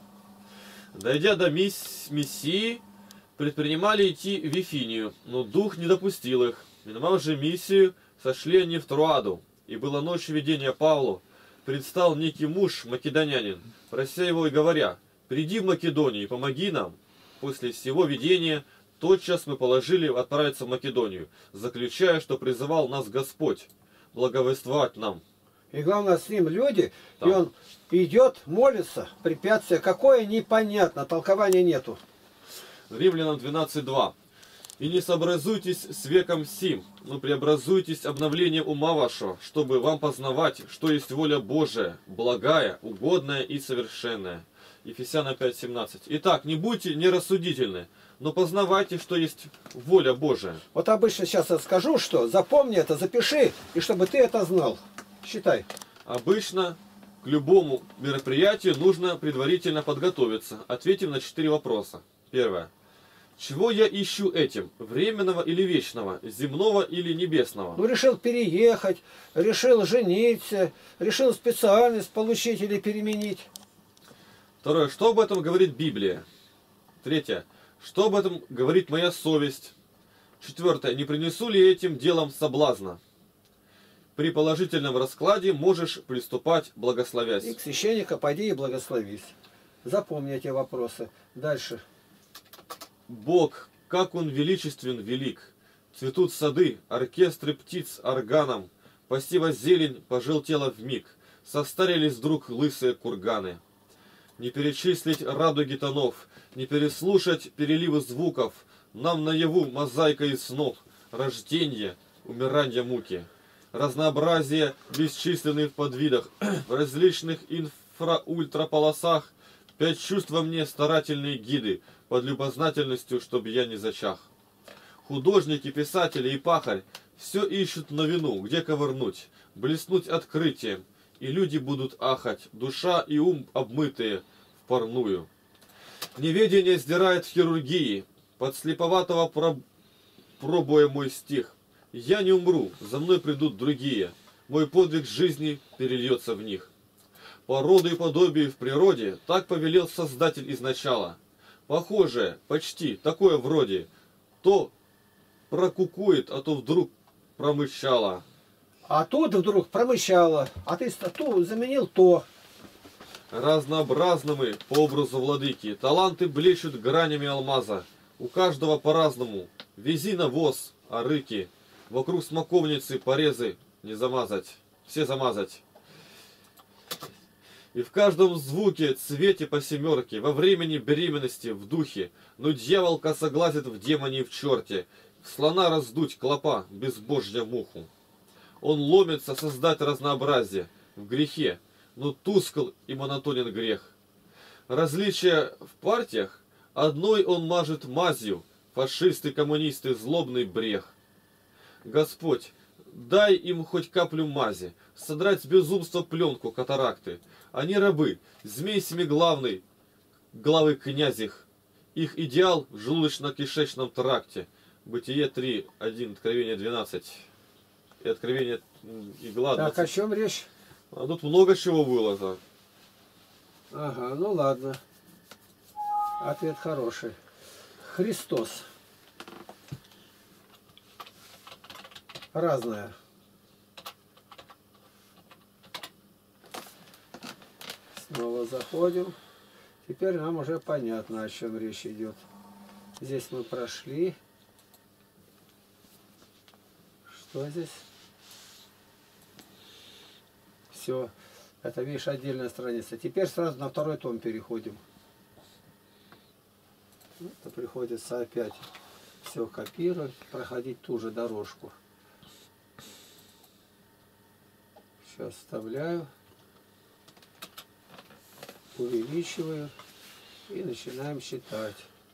Дойдя до мисс... Мессии, предпринимали идти в Вифинию, но Дух не допустил их. Миновав же миссию, сошли они в Троаду, и было ночью видение Павлу. Предстал некий муж, македонянин, прося его и говоря: «Приди в Македонию и помоги нам». После всего видения тотчас мы положили отправиться в Македонию, заключая, что призывал нас Господь благовествовать нам. И главное, с ним люди, Да. и он идет, молится, препятствие какое непонятно, толкования нету. Римлянам двенадцать, два. «И не сообразуйтесь с веком сим, но преобразуйтесь обновлением ума вашего, чтобы вам познавать, что есть воля Божия, благая, угодная и совершенная». Ефесянам пять, семнадцать. Итак, не будьте нерассудительны, но познавайте, что есть воля Божия. Вот обычно сейчас я скажу, что запомни это, запиши, и чтобы ты это знал. Считай. Обычно к любому мероприятию нужно предварительно подготовиться. Ответим на четыре вопроса. Первое. Чего я ищу этим? Временного или вечного? Земного или небесного? Ну, решил переехать, решил жениться, решил специальность получить или переменить. Второе. Что об этом говорит Библия? Третье. Что об этом говорит моя совесть? Четвертое. Не принесу ли этим делом соблазна? При положительном раскладе можешь приступать, благословясь. И к священнику пойди и благословись. Запомни эти вопросы. Дальше. Бог, как Он величествен, велик. Цветут сады, оркестры птиц органом. Посева зелень пожелтела вмиг. Состарились вдруг лысые курганы. Не перечислить радуги тонов, не переслушать переливы звуков. Нам наяву мозаика из снов, рождение, умирание муки. Разнообразие бесчисленных подвидах, в различных инфра-ультраполосах. Пять чувств во мне старательные гиды, под любознательностью, чтоб я не зачах. Художники, писатели и пахарь все ищут новину, где ковырнуть, блеснуть открытием, и люди будут ахать, душа и ум обмытые в парную. Неведение сдирает в хирургии, подслеповатого проб... пробуя мой стих. Я не умру, за мной придут другие, мой подвиг жизни перельется в них. По роду и подобию в природе так повелел Создатель изначала. Похожее, почти, такое вроде, то прокукует, а то вдруг промычало. А тут вдруг промычало, а ты стату заменил то. Разнообразны мы по образу владыки, таланты блещут гранями алмаза. У каждого по-разному, вези на воз, а рыки. Вокруг смоковницы порезы не замазать, все замазать. И в каждом звуке, цвете по семерке, во времени беременности, в духе. Но дьявол косоглазит в демоне и в черте, в слона раздуть клопа, безбожья муху. Он ломится создать разнообразие в грехе, но тускл и монотонен грех. Различия в партиях, одной он мажет мазью, фашисты, коммунисты, злобный брех. Господь, дай им хоть каплю мази, содрать с безумства пленку катаракты. Они рабы, змей семиглавный, главы князих. Их идеал в желудочно-кишечном тракте. Бытие три, один, Откровение двенадцать. И Откровение игла двадцать. Так, о чем речь? А тут много чего было. -то. Ага, ну ладно. Ответ хороший. Христос. разное. Снова заходим. Теперь нам уже понятно, о чем речь идет. Здесь мы прошли. Что здесь? Все. Это, видишь, отдельная страница. Теперь сразу на второй том переходим. Это приходится опять все копировать, проходить ту же дорожку. Сейчас вставляю, увеличиваю и начинаем считать.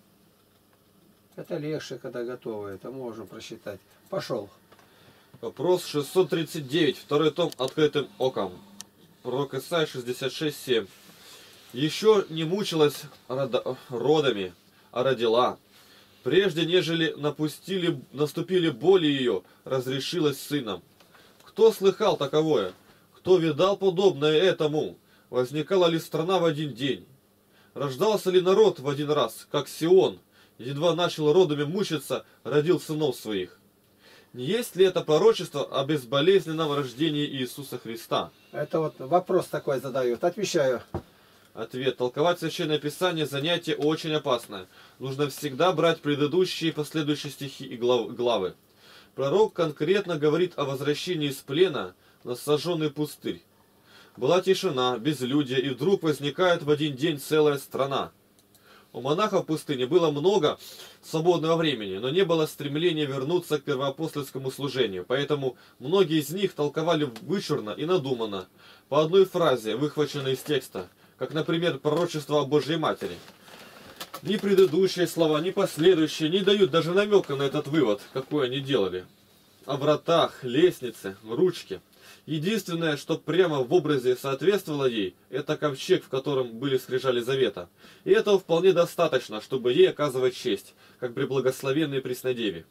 Это легче, когда готово, это можно просчитать. Пошел. Вопрос шестьсот тридцать девять, второй том открытым оком. Пророк Исаия шестьдесят шесть семь. Еще не мучилась рода, родами, а родила. Прежде, нежели напустили, наступили боли ее, разрешилась сыном. Кто слыхал таковое? Кто видал подобное этому? Возникала ли страна в один день? Рождался ли народ в один раз, как Сион? Едва начал родами мучиться, родил сынов своих. Не есть ли это пророчество о безболезненном рождении Иисуса Христа? Это вот вопрос такой задают. Отвечаю. Ответ. Толковать Священное Писание занятие очень опасное. Нужно всегда брать предыдущие и последующие стихи и главы. Пророк конкретно говорит о возвращении из плена на сожженный пустырь. Была тишина, безлюдие, и вдруг возникает в один день целая страна. У монахов в пустыне было много свободного времени, но не было стремления вернуться к первоапостольскому служению. Поэтому многие из них толковали вычурно и надуманно, по одной фразе, выхваченной из текста, как, например, пророчество о Божьей Матери. Ни предыдущие слова, ни последующие не дают даже намека на этот вывод, какой они делали. О вратах, лестнице, ручке. Единственное, что прямо в образе соответствовало ей, это ковчег, в котором были скрижали завета. И этого вполне достаточно, чтобы ей оказывать честь, как при благословенной Преснодеве.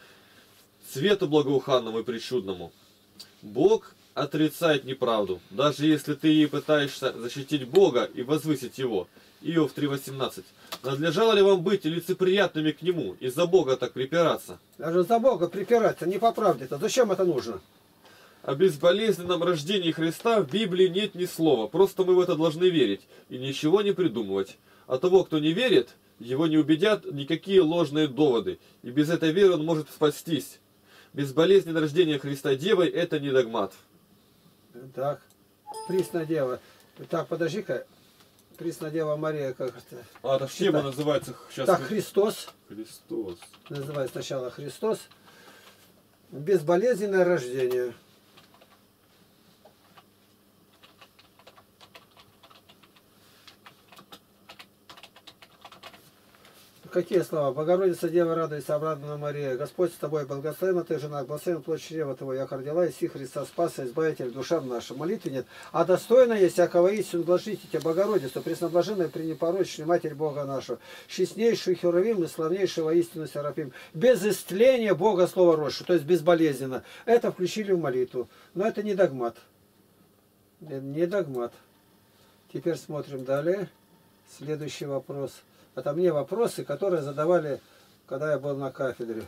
Цвету благоуханному и причудному. Бог отрицает неправду, даже если ты ей пытаешься защитить Бога и возвысить Его. Иов три восемнадцать. Надлежало ли вам быть лицеприятными к Нему, из-за Бога так припираться? Даже за Бога припираться, не по правде-то. Зачем это нужно? О безболезненном рождении Христа в Библии нет ни слова, просто мы в это должны верить и ничего не придумывать. А того, кто не верит, его не убедят никакие ложные доводы, и без этой веры он может спастись. Безболезненное рождение Христа Девой – это не догмат. Так, Преснодева. Так, подожди-ка. Преснодева Мария как-то. А, это тема называется сейчас. Так, Христос. Христос. Называется сначала Христос. Безболезненное рождение. Какие слова? Богородица, Дева, радуйся, обрадована Мария. Господь с тобой, благословенна ты, жена, благословен плод чрева твоего, яко родила, иси Христа спаса, избавитель душам нашим. Молитвы нет. А достойно есть всякого истину глашите тебя, Богородицу, пресноблаженная, пренепорочная Матерь Бога нашего, честнейшую Херувим и славнейшего истину Серафим. Без истления Бога Слово росшего, то есть безболезненно. Это включили в молитву. Но это не догмат. Не догмат. Теперь смотрим далее. Следующий вопрос. Это мне вопросы, которые задавали, когда я был на кафедре.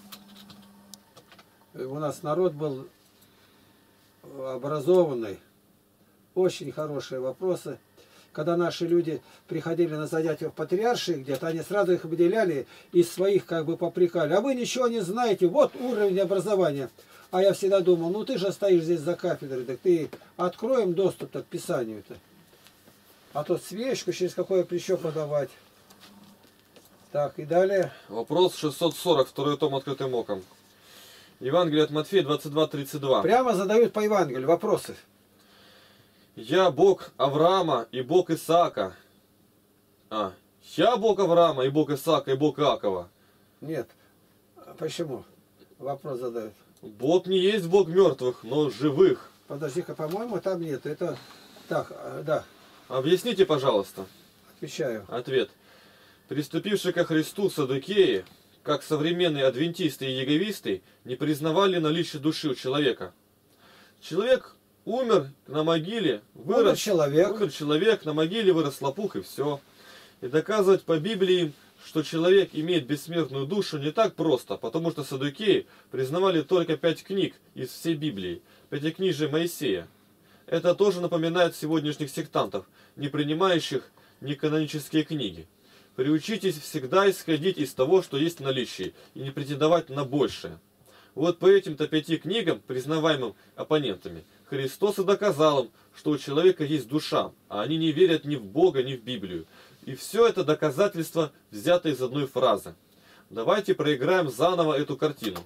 У нас народ был образованный, очень хорошие вопросы. Когда наши люди приходили на занятия в патриаршии где-то, они сразу их выделяли и своих как бы попрекали. А вы ничего не знаете, вот уровень образования. А я всегда думал, ну ты же стоишь здесь за кафедрой, так ты откроем доступ к Писанию-то. А то свечку через какое плечо подавать. Так, и далее. Вопрос шестьсот сорок, второй том открытым оком. Евангелие от Матфея двадцать два тридцать два. Прямо задают по Евангелию вопросы. Я Бог Авраама и Бог Исаака. А, я Бог Авраама и Бог Исаака и Бог Иакова. Нет. Почему? Вопрос задают. Бог не есть Бог мертвых, но живых. Подожди-ка, по-моему, там нет. Это... Так, да. Объясните, пожалуйста. Отвечаю. Ответ. Приступившие ко Христу саддукеи, как современные адвентисты и яговисты, не признавали наличие души у человека. Человек умер на могиле, вырос умер человек. умер человек, на могиле вырос лопух и все. И доказывать по Библии что человек имеет бессмертную душу, не так просто, потому что саддукеи признавали только пять книг из всей Библии, пятикнижие Моисея. Это тоже напоминает сегодняшних сектантов, не принимающих неканонические книги. Приучитесь всегда исходить из того, что есть в наличии, и не претендовать на большее. Вот по этим-то пяти книгам, признаваемым оппонентами, Христос и доказал им, что у человека есть душа, а они не верят ни в Бога, ни в Библию. И все это доказательство взято из одной фразы. Давайте проиграем заново эту картину.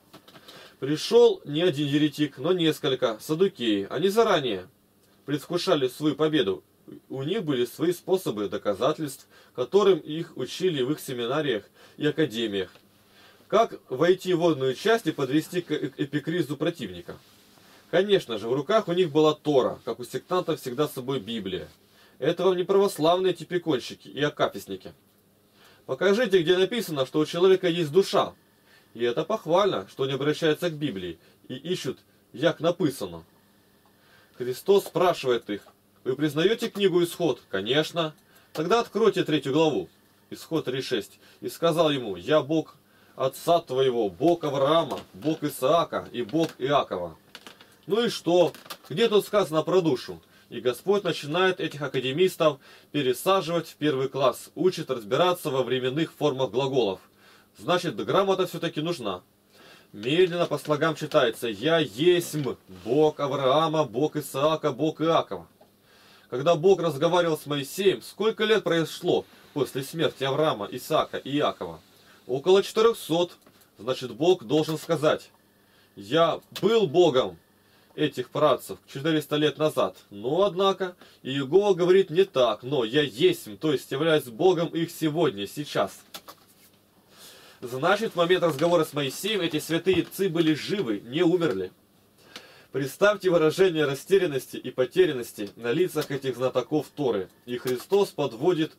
Пришел не один еретик, но несколько, саддукеи. Они заранее предвкушали свою победу. У них были свои способы доказательств, которым их учили в их семинариях и академиях. Как войти в водную часть и подвести к эпикризу противника? Конечно же, в руках у них была Тора, как у сектантов всегда с собой Библия. Это вам не православные типиконщики и акафисники. Покажите, где написано, что у человека есть душа. И это похвально, что они обращаются к Библии и ищут, як написано. Христос спрашивает их: вы признаете книгу Исход? Конечно. Тогда откройте третью главу. Исход три шесть. И сказал ему: я Бог отца твоего, Бог Авраама, Бог Исаака и Бог Иакова. Ну и что? Где тут сказано про душу? И Господь начинает этих академистов пересаживать в первый класс, учит разбираться во временных формах глаголов. Значит, грамота все-таки нужна. Медленно по слогам читается: «Я есмь Бог Авраама, Бог Исаака, Бог Иакова». Когда Бог разговаривал с Моисеем, сколько лет произошло после смерти Авраама, Исаака и Иакова? Около четырехсот. Значит, Бог должен сказать: «Я был Богом этих працев четыреста лет назад». Но, однако, Иегова говорит не так. Но я есмь, то есть являюсь Богом их сегодня, сейчас. Значит, в момент разговора с Моисеем эти святые отцы были живы, не умерли. Представьте выражение растерянности и потерянности на лицах этих знатоков Торы. И Христос подводит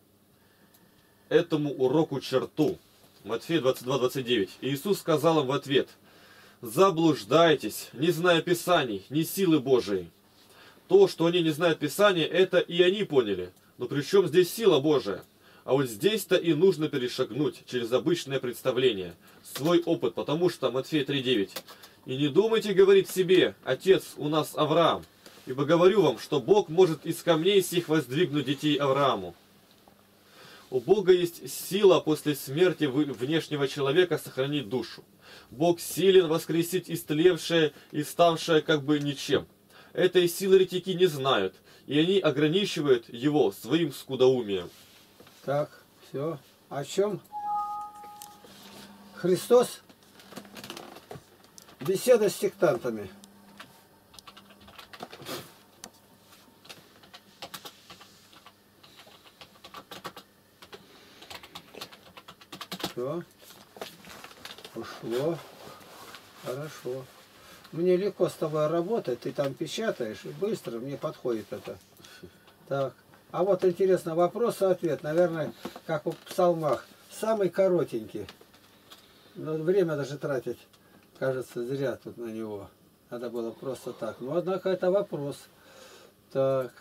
этому уроку черту. Матфея двадцать два двадцать девять. И Иисус сказал им в ответ: заблуждаетесь, не зная Писаний, ни силы Божией. То, что они не знают Писания, это и они поняли. Но при чем здесь сила Божия? А вот здесь-то и нужно перешагнуть через обычное представление, свой опыт, потому что Матфея три девять. И не думайте говорить себе: отец у нас Авраам, ибо говорю вам, что Бог может из камней сих воздвигнуть детей Аврааму. У Бога есть сила после смерти внешнего человека сохранить душу. Бог силен воскресить истлевшее и ставшее как бы ничем. Этой силы еретики не знают, и они ограничивают его своим скудоумием. Так, все. О чем? Христос. Беседа с сектантами. Все. Ушло. Хорошо. Мне легко с тобой работать. Ты там печатаешь, и быстро мне подходит это. Так. А вот интересно, вопрос и ответ. Наверное, как в псалмах. Самый коротенький. Но время даже тратить, кажется, зря тут на него. Надо было просто так. Но, однако, это вопрос. Так.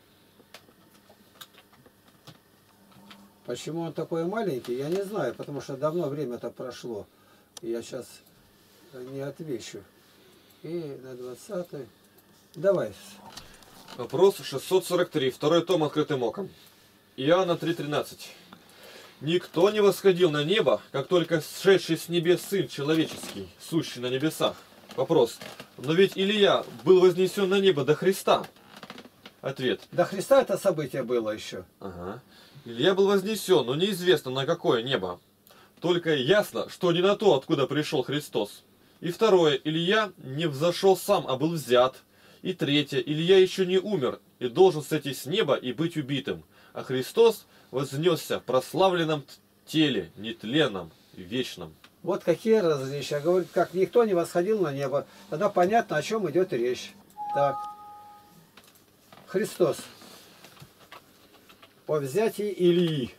Почему он такой маленький, я не знаю, потому что давно время-то прошло. И я сейчас не отвечу. И на двадцатый. Давай. Вопрос шестьсот сорок три. Второй том открытым оком. Иоанна три тринадцать. Никто не восходил на небо, как только сшедший с небес Сын Человеческий, сущий на небесах. Вопрос. Но ведь Илия был вознесен на небо до Христа. Ответ. До Христа это событие было еще. Ага. Илья был вознесен, но неизвестно на какое небо. Только ясно, что не на то, откуда пришел Христос. И второе. Илья не взошел сам, а был взят. И третье. Илья еще не умер и должен сойти с неба и быть убитым. А Христос вознесся в прославленном теле, нетленном, вечном. Вот какие различия. Говорит, как никто не восходил на небо. Тогда понятно, о чем идет речь. Так. Христос. О взятии Илии.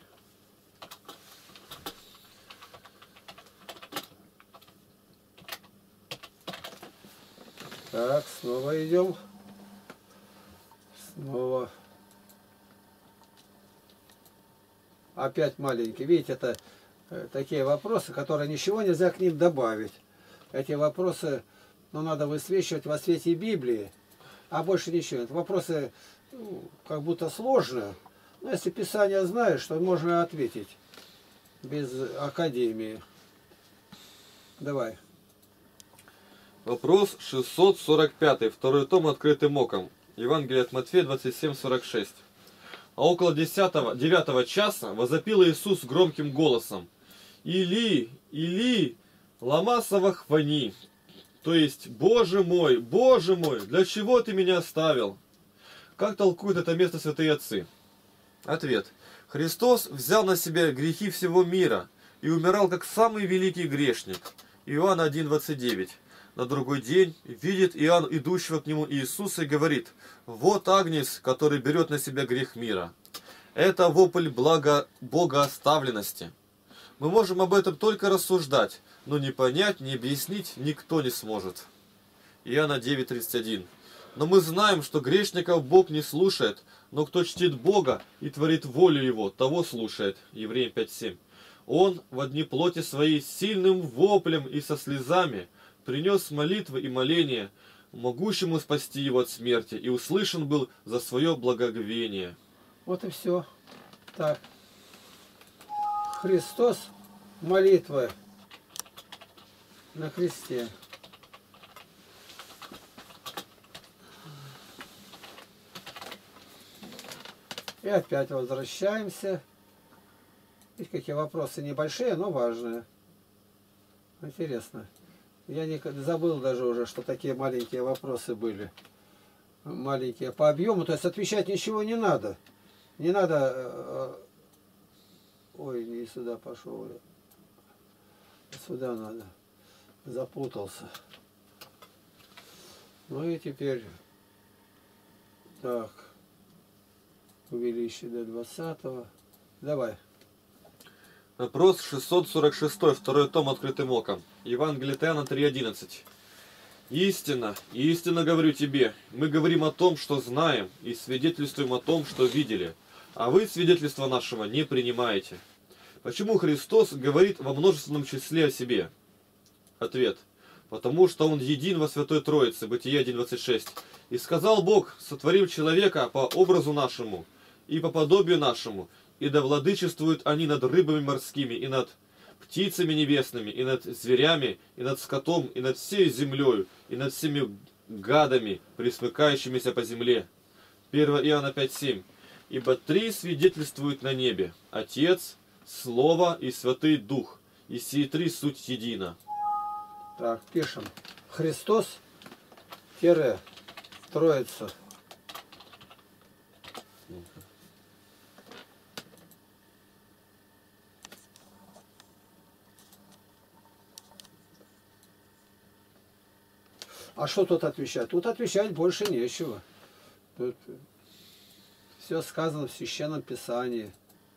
Так, снова идем. Снова. опять маленький. Видите, это э, такие вопросы, которые ничего нельзя к ним добавить. Эти вопросы, ну, надо высвечивать во свете Библии, а больше ничего. Это вопросы, ну, как будто сложные. Но если Писание знаешь, то можно ответить без академии. Давай. Вопрос шестьсот сорок пять. Второй том открытым оком. Евангелие от Матфея двадцать семь сорок шесть. А около десятого, девятого часа возопил Иисус громким голосом: «Или, Или, лама савахфани», то есть: «Боже мой, Боже мой, для чего ты меня оставил?» Как толкуют это место святые отцы? Ответ. Христос взял на себя грехи всего мира и умирал как самый великий грешник. Иоанн один двадцать девять. На другой день видит Иоанн идущего к нему Иисуса и говорит: «Вот Агнец, который берет на себя грех мира». Это вопль блага богооставленности. Мы можем об этом только рассуждать, но не понять, не объяснить никто не сможет. Иоанна девять тридцать один. Но мы знаем, что грешников Бог не слушает, но кто чтит Бога и творит волю Его, того слушает. Евреям пять семь. Он в одни плоти своей сильным воплем и со слезами принес молитвы и моления, могущему спасти его от смерти, и услышан был за свое благоговение. Вот и все. Так. Христос, молитва на кресте. И опять возвращаемся. Видите, какие вопросы небольшие, но важные. Интересно. Я не забыл даже уже, что такие маленькие вопросы были. Маленькие по объему. То есть отвечать ничего не надо. Не надо... Ой, не сюда пошел. Сюда надо. Запутался. Ну и теперь... Так. Увеличить до двадцатого. Давай. Вопрос шестьсот сорок шесть. Второй том открытым оком. Евангелие от Иоанна три одиннадцать. «Истинно, истинно говорю тебе, мы говорим о том, что знаем, и свидетельствуем о том, что видели, а вы свидетельства нашего не принимаете». Почему Христос говорит во множественном числе о себе? Ответ. Потому что Он един во Святой Троице, Бытие один двадцать шесть. «И сказал Бог, сотворим человека по образу нашему и по подобию нашему, и да владычествуют они над рыбами морскими, и над птицами небесными, и над зверями, и над скотом, и над всей землею, и над всеми гадами, присмыкающимися по земле». первое Иоанна пять семь. «Ибо три свидетельствуют на небе: Отец, Слово и Святый Дух, и сии три суть едино». Так, пишем. Христос, тире, Троица. А что тут отвечать? Тут отвечать больше нечего. Тут все сказано в Священном Писании.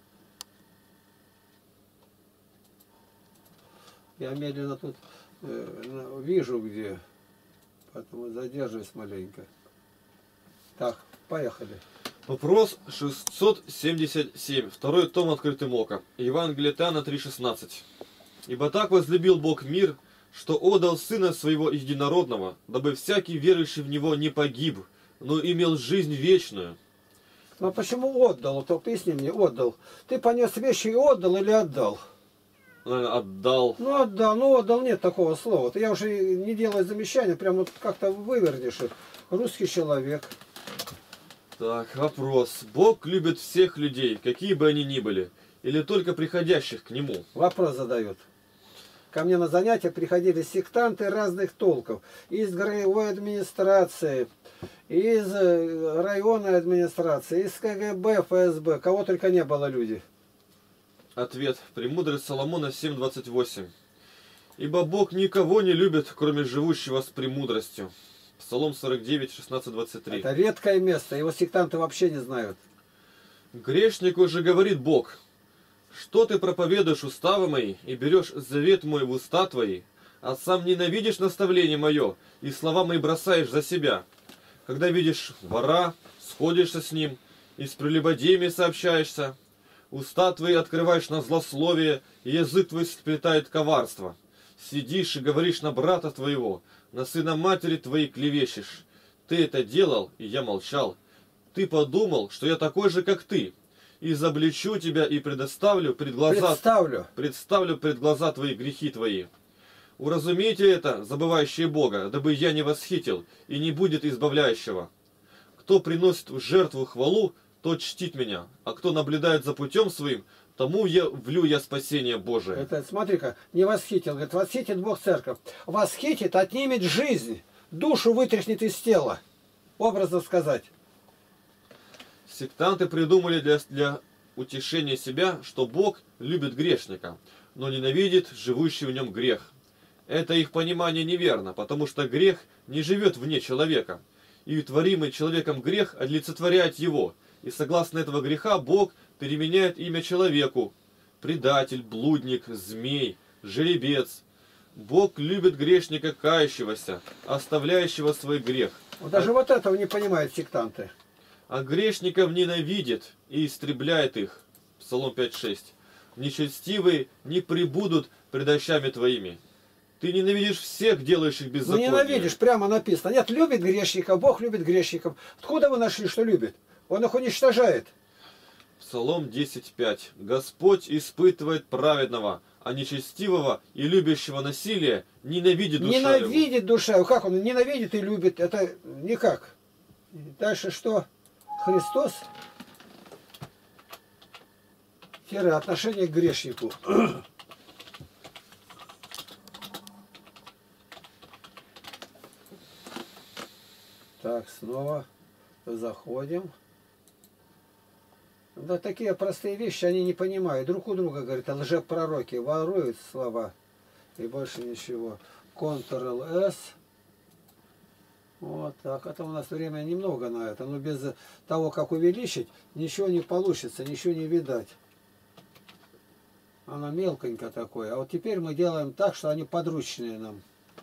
Я медленно тут э, вижу где, поэтому задерживаюсь маленько. Так, поехали. Вопрос шестьсот семьдесят семь. Второй том открытым оком. Евангелие от Иоанна три шестнадцать. «Ибо так возлюбил Бог мир, что отдал Сына Своего Единородного, дабы всякий верующий в Него не погиб, но имел жизнь вечную». Ну а почему отдал? То поясни мне, отдал. Ты понес вещи и отдал или отдал? Отдал. Ну отдал, ну отдал, нет такого слова. То я уже не делаю замечания, прям вот как-то вывернешь их. Русский человек. Так, вопрос. Бог любит всех людей, какие бы они ни были, или только приходящих к Нему? Вопрос задает. Ко мне на занятия приходили сектанты разных толков. Из краевой администрации, из районной администрации, из ка гэ бэ, эф эс бэ. Кого только не было люди. Ответ. Премудрость Соломона семь двадцать восемь. «Ибо Бог никого не любит, кроме живущего с премудростью». Псалом сорок девять шестнадцать двадцать три. Это редкое место, его сектанты вообще не знают. «Грешнику же говорит Бог: что ты проповедуешь уставы мои и берешь завет мой в уста твои, а сам ненавидишь наставление мое и слова мои бросаешь за себя. Когда видишь вора, сходишься с ним и с прелюбодеями сообщаешься. Уста твои открываешь на злословие, и язык твой сплетает коварство. Сидишь и говоришь на брата твоего, на сына матери твоей клевещешь. Ты это делал, и я молчал. Ты подумал, что я такой же, как ты. Изобличу тебя и предоставлю пред глаза... Представлю. Представлю пред глаза твои грехи твои. Уразумейте это, забывающие Бога, дабы я не восхитил, и не будет избавляющего. Кто приносит в жертву хвалу, тот чтит меня, а кто наблюдает за путем своим, тому я влю я спасение Божие. Это, смотри-ка, не восхитил. Говорит, восхитит Бог церковь. Восхитит, отнимет жизнь. Душу вытряхнет из тела. Образно сказать. Сектанты придумали для, для утешения себя, что Бог любит грешника, но ненавидит живущий в нем грех. Это их понимание неверно, потому что грех не живет вне человека. И творимый человеком грех олицетворяет его. И согласно этого греха Бог переменяет имя человеку. Предатель, блудник, змей, жеребец. Бог любит грешника кающегося, оставляющего свой грех. Вот даже а, вот этого не понимают сектанты. А грешников ненавидит и истребляет их. Псалом пять шесть. Нечестивые не пребудут пред очами твоими. Ты ненавидишь всех, делающих беззаконие. Ну, ненавидишь, прямо написано. Нет, любит грешников, Бог любит грешников. Откуда вы нашли, что любит? Он их уничтожает. Псалом десять пять. Господь испытывает праведного, а нечестивого и любящего насилие ненавидит душа его. Ненавидит душа его. Как он ненавидит и любит? Это никак. Дальше что? Христос. Тире отношение к грешнику. Так, снова заходим. Да, такие простые вещи они не понимают. Друг у друга, говорят, лжепророки воруют слова. И больше ничего. контрол эс. Вот так. Это у нас время немного на это. Но без того, как увеличить, ничего не получится, ничего не видать. Она мелконько такое. А вот теперь мы делаем так, что они подручные нам.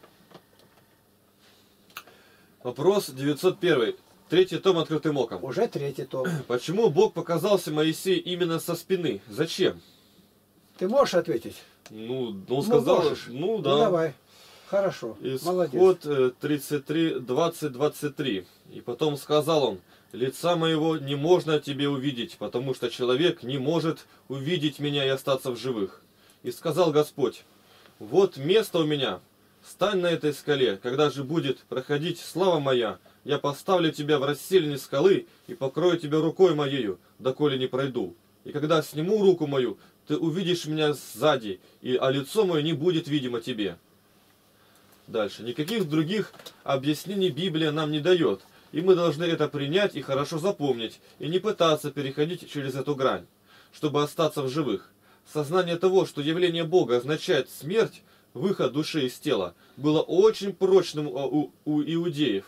Вопрос девятьсот один. Третий том открытым оком. Уже третий том. Почему Бог показался Моисею именно со спины? Зачем? Ты можешь ответить? Ну, он сказал, ну, ну да. Ну, давай. Хорошо. Исход тридцать три, двадцать, двадцать три. И потом сказал он: лица моего не можно тебе увидеть, потому что человек не может увидеть меня и остаться в живых. И сказал Господь: вот место у меня, стань на этой скале, когда же будет проходить слава моя, я поставлю тебя в расселине скалы и покрою тебя рукой моею, доколе не пройду. И когда сниму руку мою, ты увидишь меня сзади, и, а лицо мое не будет видимо тебе. Дальше. Никаких других объяснений Библия нам не дает. И мы должны это принять и хорошо запомнить, и не пытаться переходить через эту грань, чтобы остаться в живых. Сознание того, что явление Бога означает смерть, выход души из тела, было очень прочным у, у иудеев.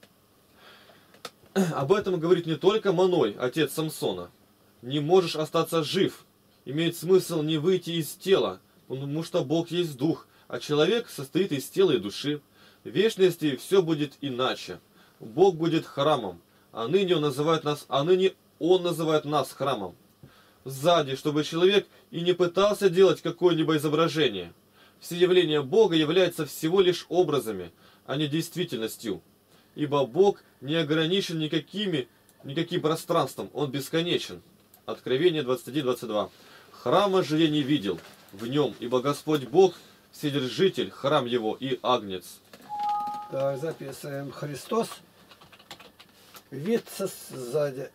Об этом говорит не только Маной, отец Самсона. Не можешь остаться жив. Имеет смысл не выйти из тела, потому что Бог есть дух, а человек состоит из тела и души. В вечности все будет иначе. Бог будет храмом, а ныне Он называет нас, а ныне Он называет нас храмом. Сзади, чтобы человек и не пытался делать какое-либо изображение. Все явления Бога являются всего лишь образами, а не действительностью. Ибо Бог не ограничен никакими, никаким пространством, Он бесконечен. Откровение двадцать один двадцать два. Храма же я не видел в нем, ибо Господь Бог, Вседержитель, храм Его и Агнец. Так, записываем. Христос. Вид сзади.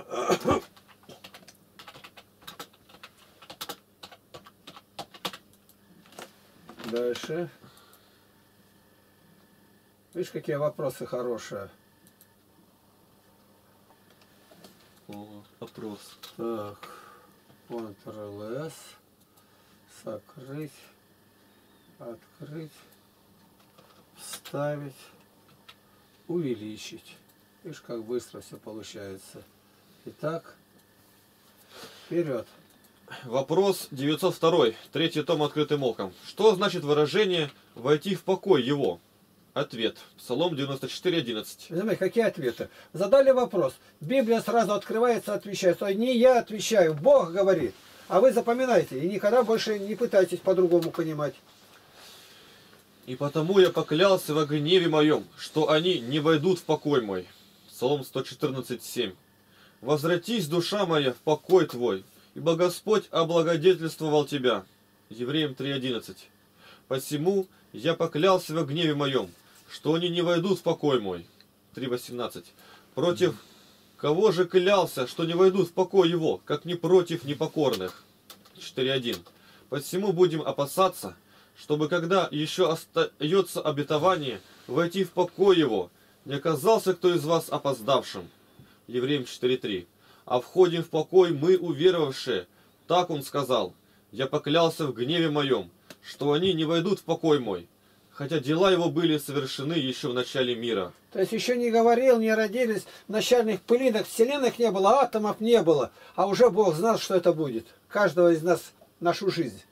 Дальше. Видишь, какие вопросы хорошие. О, вопрос. Так. контрол эс. Сокрыть. Открыть. Вставить. Увеличить. Видишь, как быстро все получается. Итак, вперед. Вопрос девятьсот два. Третий том открытым оком. Что значит выражение «войти в покой его»? Ответ. Псалом девяносто четыре, одиннадцать. Знаете, какие ответы? Задали вопрос. Библия сразу открывается, отвечает. То не я отвечаю, Бог говорит. А вы запоминайте и никогда больше не пытайтесь по-другому понимать. И потому я поклялся во гневе моем, что они не войдут в покой мой. Псалом сто четырнадцать, семь. Возвратись, душа моя, в покой твой, ибо Господь облагодетельствовал тебя. Евреям три, одиннадцать. Посему я поклялся во гневе моем, что они не войдут в покой мой. три, восемнадцать. Против кого же клялся, что не войдут в покой его, как не против непокорных? четыре, один. Посему будем опасаться, чтобы когда еще остается обетование войти в покой его, не оказался кто из вас опоздавшим. Евреям четыре, три. А входим в покой мы, уверовавшие. Так он сказал. Я поклялся в гневе моем, что они не войдут в покой мой, хотя дела его были совершены еще в начале мира. То есть еще не говорил, не родились, начальных пылинок, вселенных не было, атомов не было, а уже Бог знал, что это будет. Каждого из нас, нашу жизнь.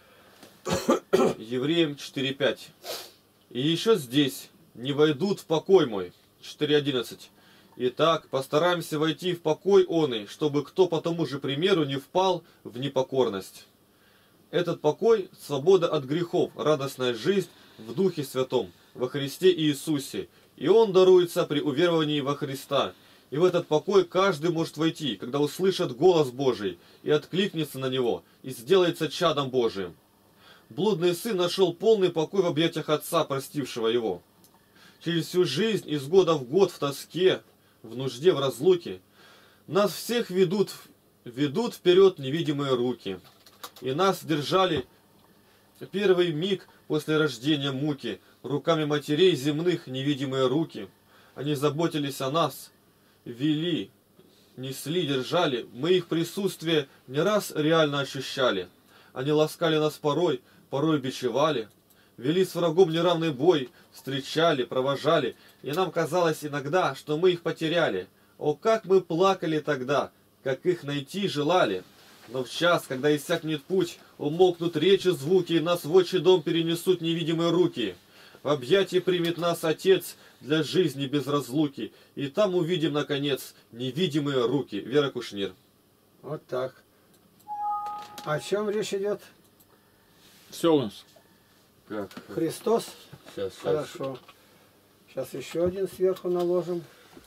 Евреям четыре, пять. И еще здесь не войдут в покой мой. четыре, одиннадцать. Итак, постараемся войти в покой оный, чтобы кто по тому же примеру не впал в непокорность. Этот покой – свобода от грехов, радостная жизнь в Духе Святом, во Христе Иисусе. И Он даруется при уверовании во Христа. И в этот покой каждый может войти, когда услышит голос Божий и откликнется на него, и сделается чадом Божиим. Блудный сын нашел полный покой в объятиях Отца, простившего его. Через всю жизнь, из года в год, в тоске, в нужде, в разлуке, нас всех ведут, ведут вперед невидимые руки. И нас держали первый миг после рождения муки, руками матерей земных невидимые руки. Они заботились о нас, вели, несли, держали. Мы их присутствие не раз реально ощущали. Они ласкали нас порой, порой бичевали. Вели с врагом неравный бой, встречали, провожали. И нам казалось иногда, что мы их потеряли. О, как мы плакали тогда, как их найти желали. Но в час, когда иссякнет путь, умолкнут речи, звуки, и нас в отчий дом перенесут невидимые руки. В объятии примет нас Отец для жизни без разлуки, и там увидим, наконец, невидимые руки. Вера Кушнир. Вот так. О чем речь идет? Все у нас. Как? Христос? Сейчас, сейчас. Хорошо. Сейчас еще один сверху наложим.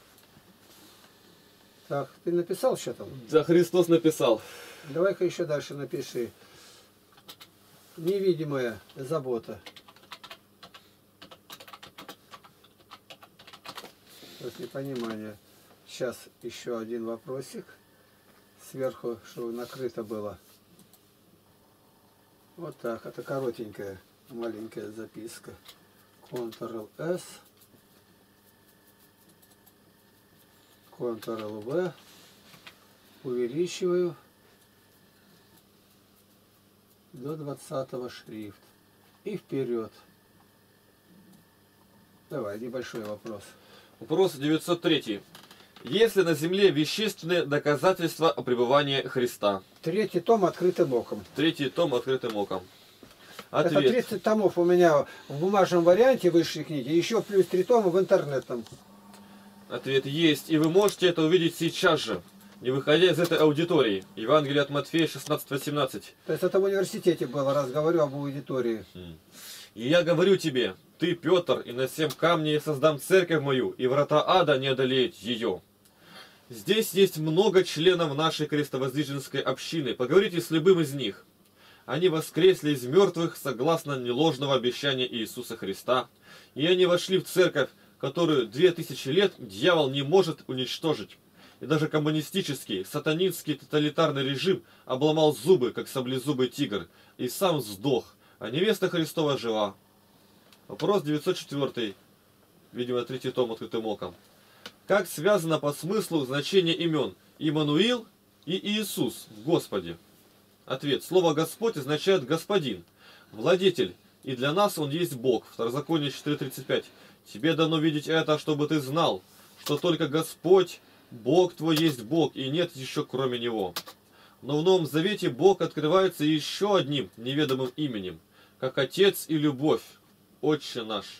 Так, ты написал что там? Да, Христос написал. Давай-ка еще дальше напиши. Невидимая забота. Вот непонимание. Сейчас еще один вопросик. Сверху, чтобы накрыто было. Вот так. Это коротенькая, маленькая записка. контрол-эс. контрол-вэ. Увеличиваю до двадцатого шрифт. И вперед. Давай, небольшой вопрос. Вопрос девятьсот три. Есть ли на земле вещественные доказательства о пребывании Христа? Третий том открытым оком. Третий том открытым оком. Это Ответ. тридцать томов у меня в бумажном варианте высшей книги, еще плюс три тома в интернетном. Ответ есть. И вы можете это увидеть сейчас же, не выходя из этой аудитории. Евангелие от Матфея шестнадцать, восемнадцать. То есть это в университете было, раз говорю об аудитории. И я говорю тебе, ты, Петр, и на семь камней я создам церковь мою, и врата ада не одолеют ее. Здесь есть много членов нашей крестовоздвиженской общины. Поговорите с любым из них. Они воскресли из мертвых согласно неложного обещания Иисуса Христа. И они вошли в церковь, которую две тысячи лет дьявол не может уничтожить. И даже коммунистический, сатанинский тоталитарный режим обломал зубы, как саблезубый тигр, и сам сдох, а невеста Христова жива. Вопрос девятьсот четыре. Видимо, третий том открытым оком. Как связано по смыслу значение имен Иммануил и Иисус в Господе? Ответ. Слово Господь означает Господин, Владетель, и для нас Он есть Бог. Второзаконие четыре тридцать пять. Тебе дано видеть это, чтобы ты знал, что только Господь, Бог твой есть Бог, и нет еще кроме Него. Но в Новом Завете Бог открывается еще одним неведомым именем, как Отец и Любовь, Отче наш.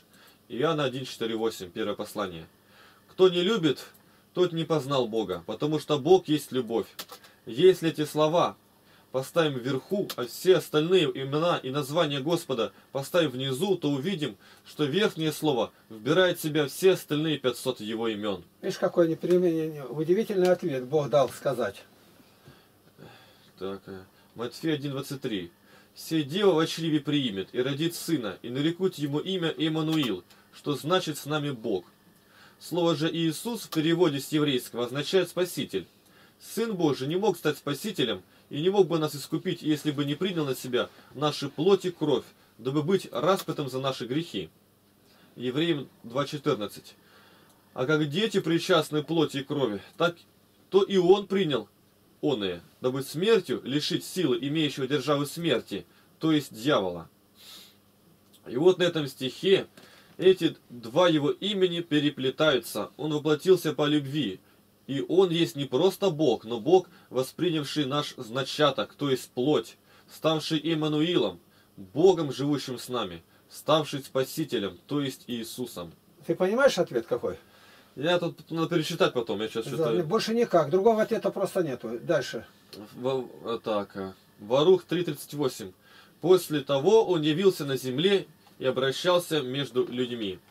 Иоанна один, четыре, восемь, первое послание. Кто не любит, тот не познал Бога, потому что Бог есть любовь. Если эти слова поставим вверху, а все остальные имена и названия Господа поставим внизу, то увидим, что верхнее слово вбирает в себя все остальные пятьсот его имен. Видишь, какой непременный, удивительный ответ Бог дал сказать. Так, Матфея один, двадцать три. «Сей дева в чреве приимет и родит сына, и нарекут ему имя Эммануил, что значит с нами Бог». Слово же Иисус в переводе с еврейского означает «спаситель». Сын Божий не мог стать спасителем и не мог бы нас искупить, если бы не принял на себя наши плоть и кровь, дабы быть распятым за наши грехи. Евреям два, четырнадцать. А как дети причастны плоти и крови, так то и он принял оное, дабы смертью лишить силы имеющего державы смерти, то есть дьявола. И вот на этом стихе эти два его имени переплетаются. Он воплотился по любви. И он есть не просто Бог, но Бог, воспринявший наш зачаток, то есть плоть, ставший Эммануилом, Богом, живущим с нами, ставший Спасителем, то есть Иисусом. Ты понимаешь ответ какой? Я тут надо перечитать потом, я сейчас что-то... Больше никак, другого ответа просто нету. Дальше. В... Так, Барух три, тридцать восемь. После того он явился на земле и обращался между людьми.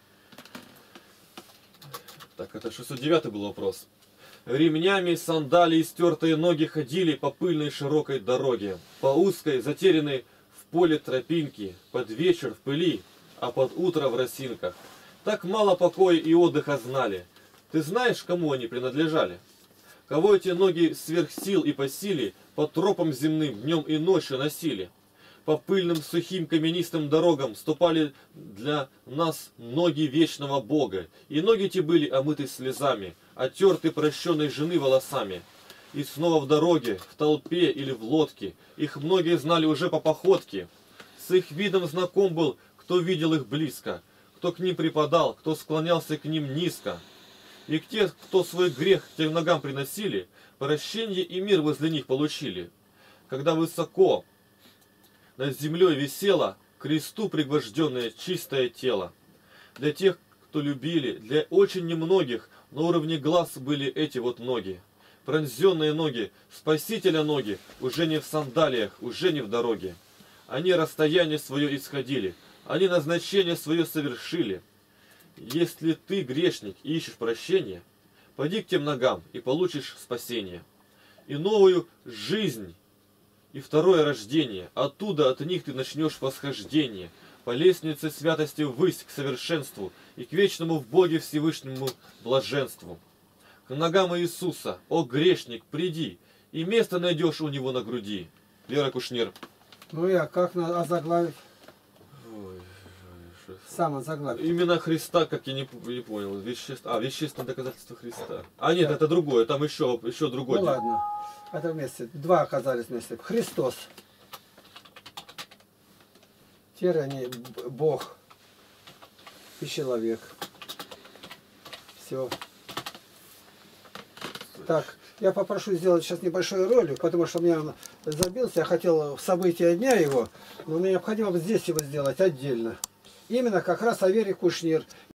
Так, это шестьсот девятый был вопрос. Ремнями, сандалии, стертые ноги ходили по пыльной широкой дороге, по узкой, затерянной в поле тропинки, под вечер в пыли, а под утро в росинках. Так мало покоя и отдыха знали. Ты знаешь, кому они принадлежали? Кого эти ноги сверх сил и по силе по тропам земным днем и ночью носили? По пыльным, сухим, каменистым дорогам ступали для нас ноги вечного Бога, и ноги те были омыты слезами, оттерты прощенной жены волосами. И снова в дороге, в толпе или в лодке, их многие знали уже по походке. С их видом знаком был, кто видел их близко, кто к ним припадал, кто склонялся к ним низко. И к те, кто свой грех к тем ногам приносили, прощение и мир возле них получили. Когда высоко над землей висело к кресту пригвожденное чистое тело. Для тех, кто любили, для очень немногих на уровне глаз были эти вот ноги. Пронзенные ноги, Спасителя ноги, уже не в сандалиях, уже не в дороге. Они расстояние свое исходили, они назначение свое совершили. Если ты, грешник, ищешь прощения, пойди к тем ногам и получишь спасение. И новую жизнь, и второе рождение. Оттуда от них ты начнешь восхождение по лестнице святости ввысь к совершенству и к вечному в Боге Всевышнему блаженству. К ногам Иисуса, о грешник, приди, и место найдешь у него на груди. Лера Кушнир. Ну я как на озаглавить? Ой, Сам озаглавить. имена Христа, как я не, не понял. Вещество, а, вещественное доказательство Христа. А нет, да. Это другое, там еще, еще другое. Ну ладно. Это вместе. Два оказались вместе. Христос. Теперь они Бог и человек. Все. Так, я попрошу сделать сейчас небольшой ролик, потому что у меня он забился. Я хотел в события дня его, но мне необходимо здесь его сделать отдельно. Именно как раз о Вере Кушнир.